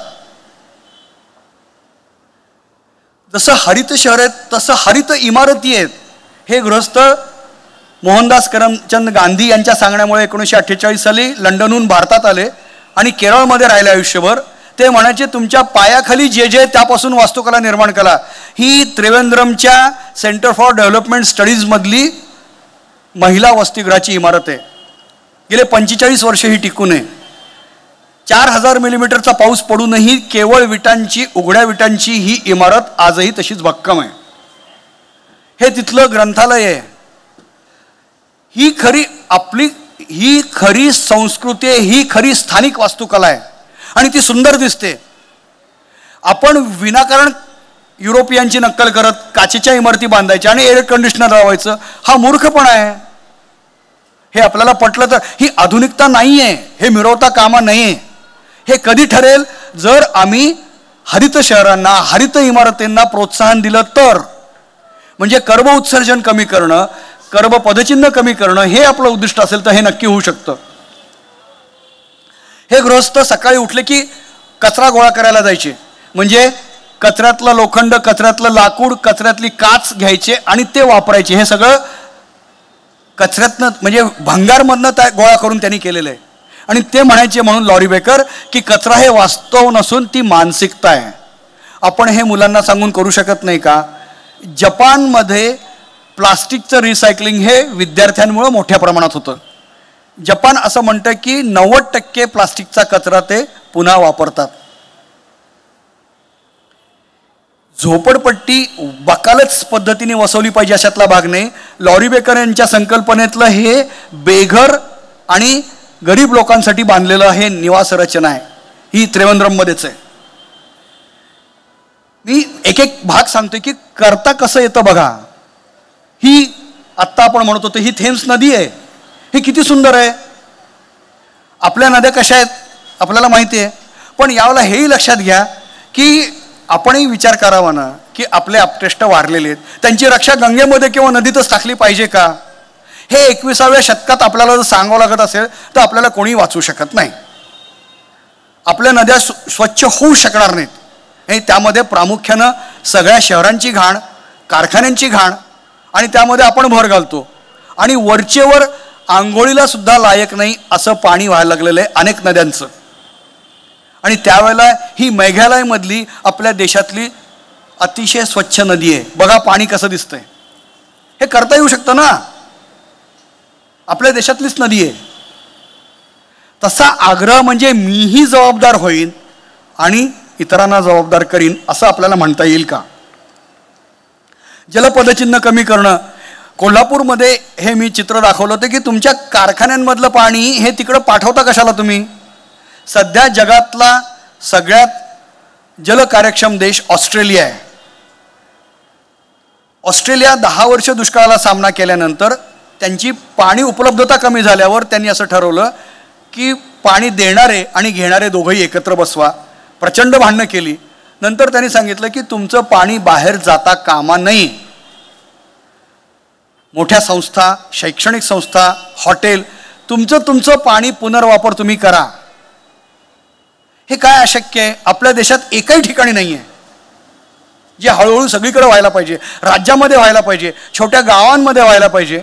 जसं हरित शहर आहेत तसं हरित इमारती आहेत. हे गृहस्थ मोहनदास करमचंद गांधी यांच्या सांगण्यामुळे 1948 साली लंडनहून भारतात आले आणि केरळमध्ये राहिले आयुष्यभर. ते म्हणायचे, तुमच्या पायाखाली जे जे त्यापासून वास्तुकला निर्माण करा. ही त्रिवेंद्रमच्या सेंटर फॉर डेव्हलपमेंट स्टडीजमधली महिला वसतिगृहाची इमारत आहे. गेले 45 वर्ष ही टिकून आहे. 4000 मिलीमीटरचा पाऊस पडूनही केवळ विटांची, उघड्या विटांची ही इमारत आजही तशीच भक्कम आहे. हे तिथलं ग्रंथालय आहे. ही खरी संस्कृती आहे, ही खरी स्थानिक वास्तुकला आहे आणि ती सुंदर दिसते. आपण विनाकारण युरोपियनची नक्कल करत काचेच्या इमारती बांधायच्या आणि एअर कंडिशनर लावायचं, हा मूर्खपणा आहे. हे आपल्याला पटलं तर ही आधुनिकता नाही आहे, हे मिरवता कामा नाही आहे. हे कधी ठरेल? जर आम्ही हरित शहरांना, हरित इमारतींना प्रोत्साहन दिलं तर. म्हणजे कर्ब उत्सर्जन कमी करणं, कर्ब पदचिन्ह कमी करणं हे आपलं उद्दिष्ट असेल तर हे नक्की होऊ शकतं. हे गृहस्थ सकाळी उठले की कचरा गोळा करायला जायचे. म्हणजे कचऱ्यातलं लोखंड, कचऱ्यातलं लाकूड, कचऱ्यातली काच घ्यायचे आणि ते वापरायचे. हे सगळं कचऱ्यातनं म्हणजे भंगारमधनं त्या गोळा करून त्यांनी केलेलं आहे. आणि ते म्हणायचे म्हणून लॉरी बेकर की कचरा हे वास्तव नसून ती मानसिकता आहे. आपण हे मुलांना सांगून करू शकत नाही का? जपानमध्ये प्लास्टिकचं रिसायकलिंग हे विद्यार्थ्यांमुळे मोठ्या प्रमाणात होतं. जपान असं म्हणतं की 90% प्लास्टिकचा कचरा ते पुन्हा वापरतात. झोपडपट्टी बकालच पद्धतीने वसवली पाहिजे अशातला भाग नाही. लॉरी बेकर यांच्या संकल्पनेतलं हे बेघर आणि गरीब लोकांसाठी बांधलेलं हे निवास रचना आहे. ही त्रिवेंद्रममध्येच आहे. मी एक एक भाग सांगतोय की करता कसं येतं बघा. ही आत्ता आपण म्हणत होतो ही थेम्स नदी आहे. ही किती सुंदर आहे. आपल्या नद्या कशा आहेत आपल्याला माहिती आहे. पण यावेळेला हेही लक्षात घ्या की आपणही विचार करावा ना की आपले आपतेष्ट वारलेले आहेत, त्यांची रक्षा गंगेमध्ये किंवा नदीतच टाकली पाहिजे का. हे 21व्या शतकात आपल्याला जर सांगावं लागत असेल तर आपल्याला कोणी वाचू शकत नाही. आपल्या नद्या स्वच्छ होऊ शकणार नाहीत. आणि त्यामध्ये प्रामुख्यानं सगळ्या शहरांची घाण, कारखान्यांची घाण, आणि त्यामध्ये आपण भर घालतो. आणि वरचेवर आंघोळीला सुद्धा लायक नाही असं पाणी व्हायला लागलेलं आहे अनेक नद्यांचं. आणि त्यावेळेला ही मेघालयमधली आपल्या देशातली अतिशय स्वच्छ नदी आहे. बघा पाणी कसं दिसतंय. हे करता येऊ शकतं ना. आपल्या देशातलीच नदी आहे. तसा आग्रह म्हणजे मीही जबाबदार होईन आणि इतरांना जबाबदार करीन असं आपल्याला म्हणता येईल का. जलपदचिन्ह कमी करणं. कोल्हापूरमध्ये हे मी चित्र दाखवलं होतं की तुमच्या कारखान्यांमधलं पाणी हे तिकडं पाठवता कशाला तुम्ही. सध्या जगातला सगळ्यात जलकार्यक्षम देश ऑस्ट्रेलिया आहे. ऑस्ट्रेलिया 10 वर्ष दुष्काळाला सामना केल्यानंतर त्यांची पाणी उपलब्धता कमी झाल्यावर त्यांनी असं ठरवलं की पाणी देणारे आणि घेणारे दोघंही एकत्र बसवा. प्रचंड भांडणं केली. नंतर त्यांनी सांगितलं की तुमचं पाणी बाहेर जाता कामा नये. मोठ्या संस्था, शैक्षणिक संस्था, हॉटेल, तुमचं पाणी पुनर्वापर तुम्ही करा. हे काय अशक्य आहे. आपल्या देशात एकही ठिकाणी नाही आहे जे हळूहळू सगळीकडे व्हायला पाहिजे. राज्यामध्ये व्हायला पाहिजे, छोट्या गावांमध्ये व्हायला पाहिजे.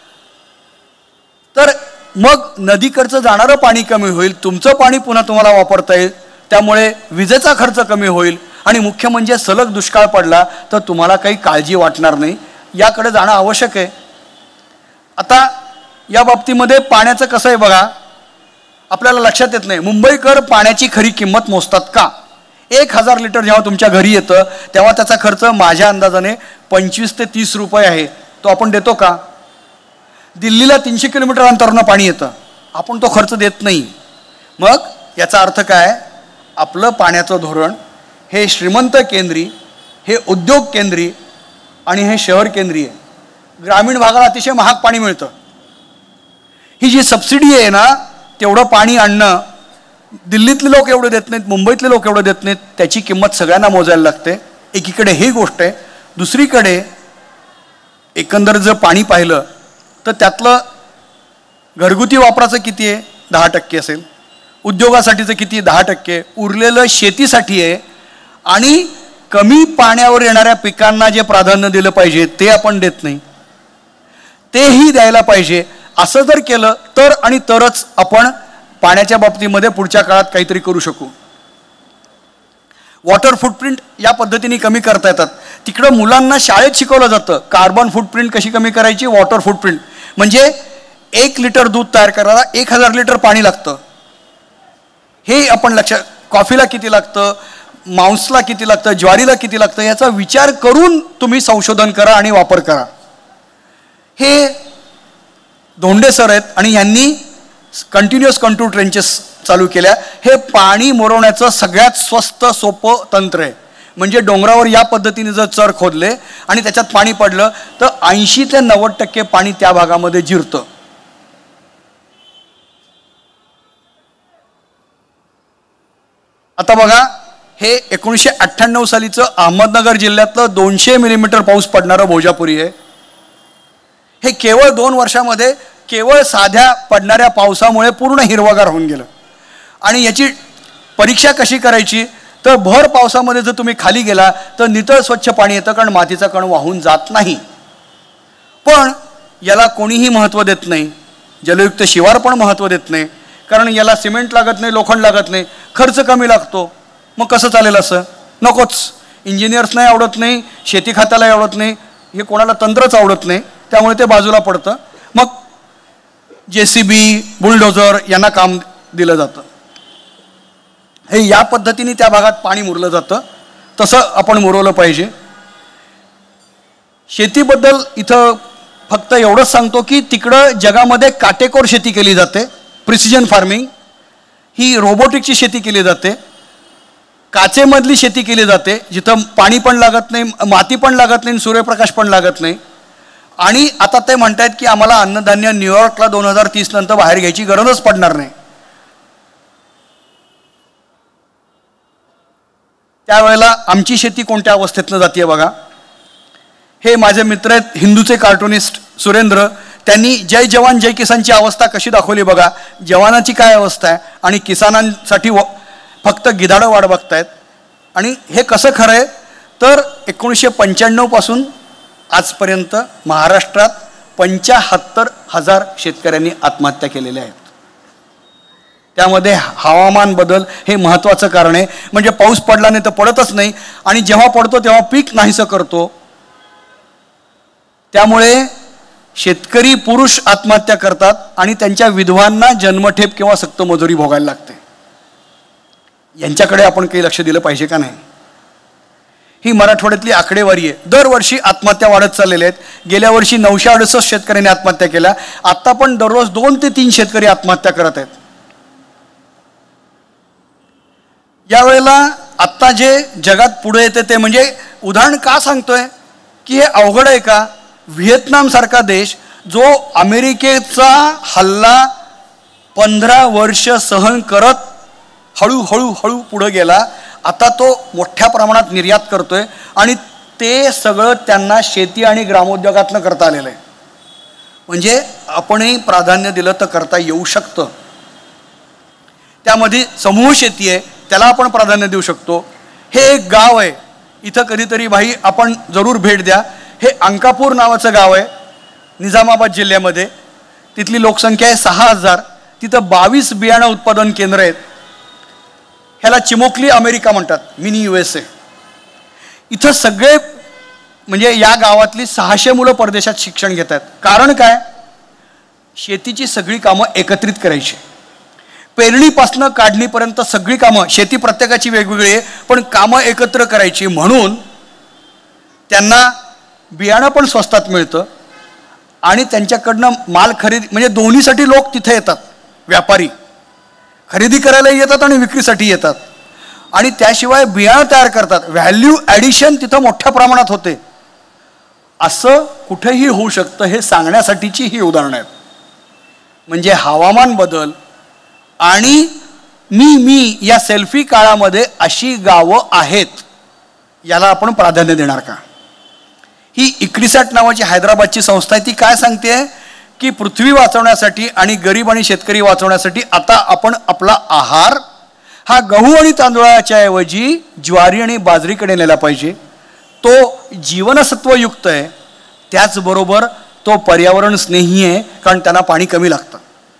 तर मग नदीकडचं जाणारं पाणी कमी होईल, तुमचं पाणी पुन्हा तुम्हाला वापरता येईल, त्यामुळे विजेचा खर्च कमी होईल आणि मुख्य म्हणजे सलग दुष्काळ पडला तर तुम्हाला काही काळजी वाटणार नाही. याकडे जाणं आवश्यक आहे. आता या बाबतीमध्ये पाण्याचं कसं आहे बघा. आपल्याला लक्षात येत नाही मुंबईकर पाण्याची खरी किंमत मोजतात का. 1000 लिटर जेव्हा तुमच्या घरी येतं तेव्हा त्याचा खर्च माझ्या अंदाजाने 25 ते 30 रुपये आहे. तो आपण देतो का. दिल्लीला 300 किलोमीटर अंतरानं पाणी येतं, आपण तो खर्च देत नाही. मग याचा अर्थ काय. आपलं पाण्याचं धोरण हे श्रीमंत केंद्री, हे उद्योग केंद्री आणि हे शहर केंद्री आहे. ग्रामीण भागाला अतिशय महाग पाणी मिळतं. ही जी सबसिडी आहे ना तेवढं पाणी आणणं दिल्लीतले लोक एवढे देत नाहीत, मुंबईतले लोक एवढे देत नाहीत. त्याची किंमत सगळ्यांना मोजायला लागते. एकीकडे ही गोष्ट आहे. दुसरीकडे एकंदर जर पाणी पाहिलं तर त्यातलं घरगुती वापराचं किती आहे 10% असेल, उद्योगासाठीचं किती 10%, उरलेलं शेतीसाठी आहे. आणि कमी पाण्यावर येणाऱ्या पिकांना जे प्राधान्य दिलं पाहिजे ते आपण देत नाही. तेही द्यायला पाहिजे. असं जर केलं तर आणि तरच आपण पाण्याच्या बाबतीमध्ये पुढच्या काळात काहीतरी करू शकू. वॉटर फुटप्रिंट या पद्धतीने कमी करता येतात. तिकडं मुलांना शाळेत शिकवलं जातं कार्बन फुटप्रिंट कशी कमी करायची. वॉटर फुटप्रिंट म्हणजे 1 लिटर दूध तयार करायला 1000 लिटर पाणी लागतं. हे आपण लक्षात. कॉफीला किती लागतं, मांसला किती लागतं, ज्वारीला किती लागतं याचा विचार करून तुम्ही संशोधन करा आणि वापर करा. हे धोंडे सर आहेत आणि यांनी कंटिन्युअस कंटूर ट्रेंचेस चालू केल्या. हे पाणी मुरवण्याचं सगळ्यात स्वस्त सोपं तंत्र आहे. म्हणजे डोंगरावर या पद्धतीने जर चर खोदले आणि त्याच्यात पाणी पडलं तर 80 ते 90% पाणी त्या भागामध्ये जिरतं. आता बघा हे 1998 सालीचं अहमदनगर जिल्ह्यातलं 200 मिलीमीटर पाऊस पडणारं भोजापुरी आहे. हे केवळ 2 वर्षामध्ये केवळ साध्या पडणाऱ्या पावसामुळे पूर्ण हिरवागार होऊन गेलं. आणि याची परीक्षा कशी करायची तर भर पावसामध्ये जर तुम्ही खाली गेला तर नितळ स्वच्छ पाणी येतं कारण मातीचा कण वाहून जात नाही. पण याला कोणीही महत्त्व देत नाही. जलयुक्त शिवार पण महत्त्व देत नाही कारण याला सिमेंट लागत नाही, लोखंड लागत नाही, खर्च कमी लागतो. मग कसं चालेल असं. नकोच. इंजिनियर्सनाही आवडत नाही, शेती खात्यालाही आवडत नाही, हे कोणाला तंत्रच आवडत नाही, त्यामुळे ते बाजूला पडतं. मग JCB, बुलडोझर यांना काम दिलं जातं. हे या पद्धतीने त्या भागात पाणी मुरलं जातं. तसं आपण मुरवलं पाहिजे. शेतीबद्दल इथं फक्त एवढंच सांगतो की तिकडं जगामध्ये काटेकोर शेती केली जाते. प्रिसिजन फार्मिंग ही रोबोटिकची शेती केली जाते. काचेमधली शेती केली जाते जिथं पाणी पण लागत नाही, माती पण लागत नाही, सूर्यप्रकाश पण लागत नाही. आणि आता ते म्हणतात की आम्हाला अन्नधान्य न्यूयॉर्कला 2030 नंतर बाहेर घ्यायची गरजच पडणार नाही. त्यावेळेला आमची शेती कोणत्या अवस्थेतनं जाते बघा. हे माझे मित्र आहेत हिंदूचे कार्टुनिस्ट सुरेंद्र, त्यांनी जय जवान जय किसानची अवस्था कशी दाखवली बघा. जवानाची काय अवस्था आहे आणि किसानांसाठी फक्त गिधाडं वाढ बघतायत. आणि हे कसं खरं आहे तर 1995 पासून आजपर्यंत महाराष्ट्रात 75,000 शेतकऱ्यांनी आत्महत्या केलेल्या आहेत. त्यामध्ये हवामान बदल हे महत्त्वाचं कारण आहे. म्हणजे पाऊस पडला नाही तर पडतच नाही आणि जेव्हा पडतो तेव्हा पीक नाहीसं करतो. त्यामुळे शेतकरी पुरुष आत्महत्या करतात आणि त्यांच्या विधवांना जन्मठेप किंवा सक्त मजुरी भोगायला लागते. यांच्याकडे आपण काही लक्ष दिलं पाहिजे का नाही. ही मराठवाड्यातली आकडेवारी आहे. दरवर्षी आत्महत्या वाढत चाललेल्या आहेत. गेल्या वर्षी 968 शेतकऱ्यांनी आत्महत्या केल्या. आत्ता पण दररोज 2 ते 3 शेतकरी आत्महत्या करत आहेत. यावेळेला आत्ता जे जगात पुढे येते ते म्हणजे उदाहरण का सांगतोय की हे अवघड आहे का. व्हिएतनामसारखा देश जो अमेरिकेचा हल्ला 15 वर्ष सहन करत हळूहळू पुढे गेला, आता तो मोठ्या प्रमाणात निर्यात करतोय आणि ते सगळं त्यांना शेती आणि ग्रामोद्योगातनं करता आलेलं आहे. म्हणजे आपणही प्राधान्य दिलं तर करता येऊ शकतं. त्यामध्ये समूह शेती आहे, त्याला आपण प्राधान्य देऊ शकतो. हे एक गाव आहे, इथं कधीतरी भाई आपण जरूर भेट द्या. हे अंकापूर नावाचं गाव आहे निजामाबाद जिल्ह्यामध्ये. तिथली लोकसंख्या आहे 6,000. तिथं 22 बियाणं उत्पादन केंद्र आहेत. ह्याला चिमोकली अमेरिका म्हणतात, मिनी USA. इथं सगळे म्हणजे या गावातली 600 मुलं परदेशात शिक्षण घेत आहेत. कारण काय, शेतीची सगळी कामं एकत्रित करायची. पेरणीपासनं काढणीपर्यंत सगळी कामं, शेती प्रत्येकाची वेगवेगळी आहे पण कामं एकत्र करायची. म्हणून त्यांना बियाणं पण स्वस्तात मिळतं आणि त्यांच्याकडनं माल खरेदी म्हणजे दोन्हीसाठी लोक तिथे येतात. व्यापारी खरेदी करायला येतात आणि विक्रीसाठी येतात आणि त्याशिवाय बियाणं तयार करतात. व्हॅल्यू ॲडिशन तिथं मोठ्या प्रमाणात होते. असं कुठेही होऊ शकतं हे सांगण्यासाठीची ही उदाहरणं आहेत. म्हणजे हवामान बदल आणि मी या सेल्फी काळामध्ये अशी गावं आहेत, याला आपण प्राधान्य देणार का. ही इक्रिसॅट नावाची हैदराबादची संस्था आहे. ती काय सांगते की पृथ्वी वाचवण्यासाठी आणि गरीब आणि शेतकरी वाचवण्यासाठी आता आपण आपला आहार हा गहू आणि तांदूळाच्या ऐवजी ज्वारी आणि बाजरीकडे नेला पाहिजे. तो जीवनसत्वयुक्त आहे, त्याचबरोबर तो पर्यावरण स्नेही आहे कारण त्यांना पाणी कमी लागतं.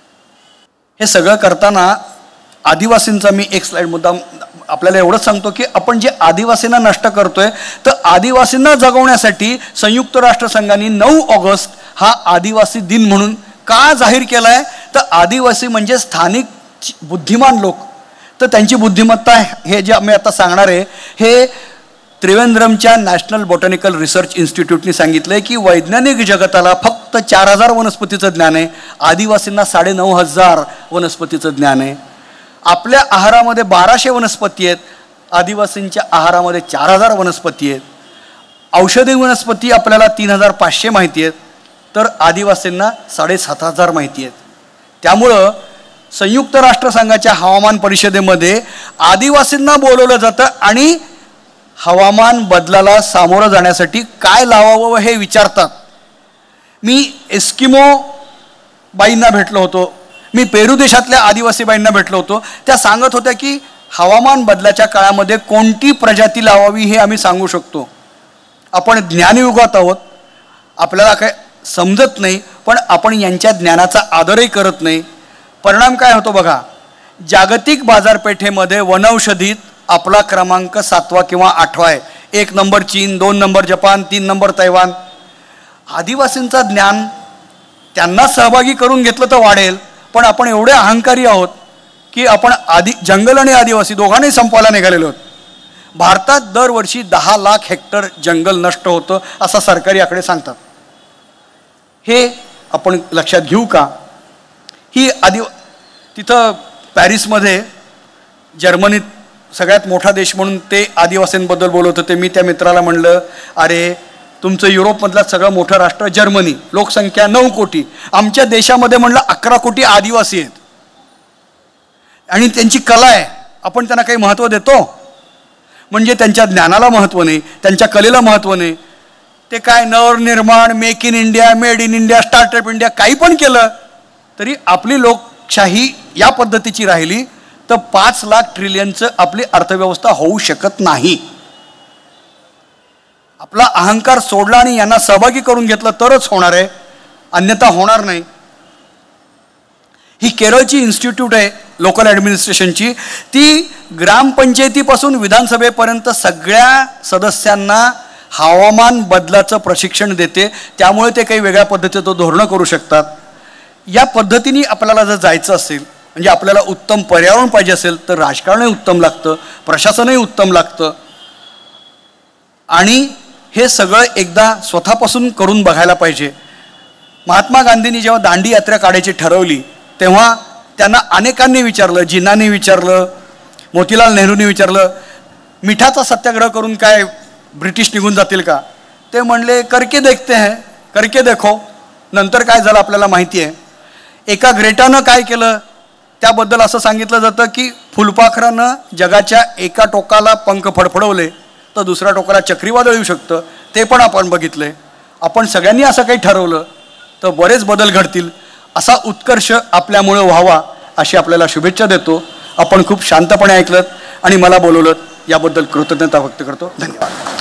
हे सगळं करताना आदिवासींचा मी एक स्लाइड मुद्दाम आपल्याला एवढंच सांगतो की आपण जे आदिवासींना नष्ट करतोय तर आदिवासींना जगवण्यासाठी संयुक्त राष्ट्रसंघाने 9 ऑगस्ट हा आदिवासी दिन म्हणून का जाहीर केला आहे. तर आदिवासी म्हणजे स्थानिक बुद्धिमान लोक. तर त्यांची बुद्धिमत्ता हे जे मी आता सांगणार आहे हे त्रिवेंद्रमच्या नॅशनल बॉटॅनिकल रिसर्च इन्स्टिट्यूटने सांगितलं आहे की वैज्ञानिक जगताला फक्त 4,000 वनस्पतीचं ज्ञान आहे, आदिवासींना 9,500 वनस्पतीचं ज्ञान आहे. आपल्या आहारामध्ये 1200 वनस्पती आहेत, आदिवासींच्या आहारामध्ये 4,000 वनस्पती आहेत. औषधी वनस्पती आपल्याला 3,500 माहिती आहेत तर आदिवासींना 7,500 माहिती आहेत. त्यामुळं संयुक्त राष्ट्रसंघाच्या हवामान परिषदेमध्ये आदिवासींना बोलवलं जातं आणि हवामान बदलाला सामोरं जाण्यासाठी काय लावावं हे विचारतात. मी एस्किमो बाईंना भेटलो होतो, मी पेरू देशातल्या आदिवासी बाईंना भेटलो होतो. त्या सांगत होत्या की हवामान बदलाच्या काळामध्ये कोणती प्रजाती लावावी हे आम्ही सांगू शकतो. आपण ज्ञानयुगात आहोत, आपल्याला काय समजत नाही पण आपण यांच्या ज्ञानाचा आदरही करत नाही. परिणाम काय होतो बघा, जागतिक बाजारपेठेमध्ये वनौषधीत आपला क्रमांक 7वा किंवा 8वा आहे. 1 नंबर चीन, 2 नंबर जपान, 3 नंबर तैवान. आदिवासींचं ज्ञान त्यांना सहभागी करून घेतलं तर वाढेल, पण आपण एवढे अहंकारी आहोत की आपण जंगल आणि आदिवासी दोघांनाही संपवायला निघालेलो आहोत. भारतात दरवर्षी 10 लाख हेक्टर जंगल नष्ट होतं असं सरकारी आकडे सांगतात. हे आपण लक्षात घेऊ का? ही तिथं पॅरिसमध्ये जर्मनीत सगळ्यात मोठा देश म्हणून ते आदिवासींबद्दल बोलत होते. मी त्या मित्राला म्हणलं, अरे तुमचं युरोपमधलं सगळं मोठं राष्ट्र जर्मनी, लोकसंख्या 9 कोटी, आमच्या देशामध्ये म्हणलं 11 कोटी आदिवासी आहेत आणि त्यांची कला आहे, आपण त्यांना काही महत्त्व देतो? म्हणजे त्यांच्या ज्ञानाला महत्त्व नाही, त्यांच्या कलेला महत्त्व नाही. ते काय नवनिर्माण, make in India, made in India, startup India काही पण केलं तरी आपली लोकशाही या पद्धतीची राहिली तर 5 लाख ट्रिलियनचं आपली अर्थव्यवस्था होऊ शकत नाही. आपला अहंकार सोडला आणि यांना सहभागी करून घेतलं तरच होणार आहे, अन्यथा होणार नाही. ही केरळची इन्स्टिट्यूट आहे लोकल ॲडमिनिस्ट्रेशनची, ती ग्रामपंचायतीपासून विधानसभेपर्यंत सगळ्या सदस्यांना हवामान बदलाचं प्रशिक्षण देते. त्यामुळे ते काही वेगळ्या पद्धतीचं धोरणं करू शकतात. या पद्धतीने आपल्याला जर जायचं असेल, म्हणजे आपल्याला उत्तम पर्यावरण पाहिजे असेल तर राजकारणही उत्तम लागतं, प्रशासनही उत्तम लागतं. आणि हे सगळं एकदा स्वतःपासून करून बघायला पाहिजे. महात्मा गांधींनी जेव्हा दांडी यात्रा काढायची ठरवली तेव्हा त्यांना अनेकांनी विचारलं, जिन्नांनी विचारलं, मोतीलाल नेहरूंनी विचारलं, मिठाचा सत्याग्रह करून काय ब्रिटिश निघून जातील का? ते म्हणले, करके देखते हैं, करके देखो. नंतर काय झालं आपल्याला माहिती आहे. एका ग्रेटानं काय केलं त्याबद्दल असं सांगितलं जातं की फुलपाखरानं जगाच्या एका टोकाला पंख फडफडवले तर दुसऱ्या टोकाला चक्रीवादळ येऊ शकतं. ते पण आपण बघितले. आपण सगळ्यांनी असं काही ठरवलं तर बरेच बदल घडतील. असा उत्कर्ष आपल्यामुळे व्हावा अशी आपल्याला शुभेच्छा देतो. आपण खूप शांतपणे ऐकलत आणि मला बोलवलं याबद्दल कृतज्ञता व्यक्त करतो. धन्यवाद.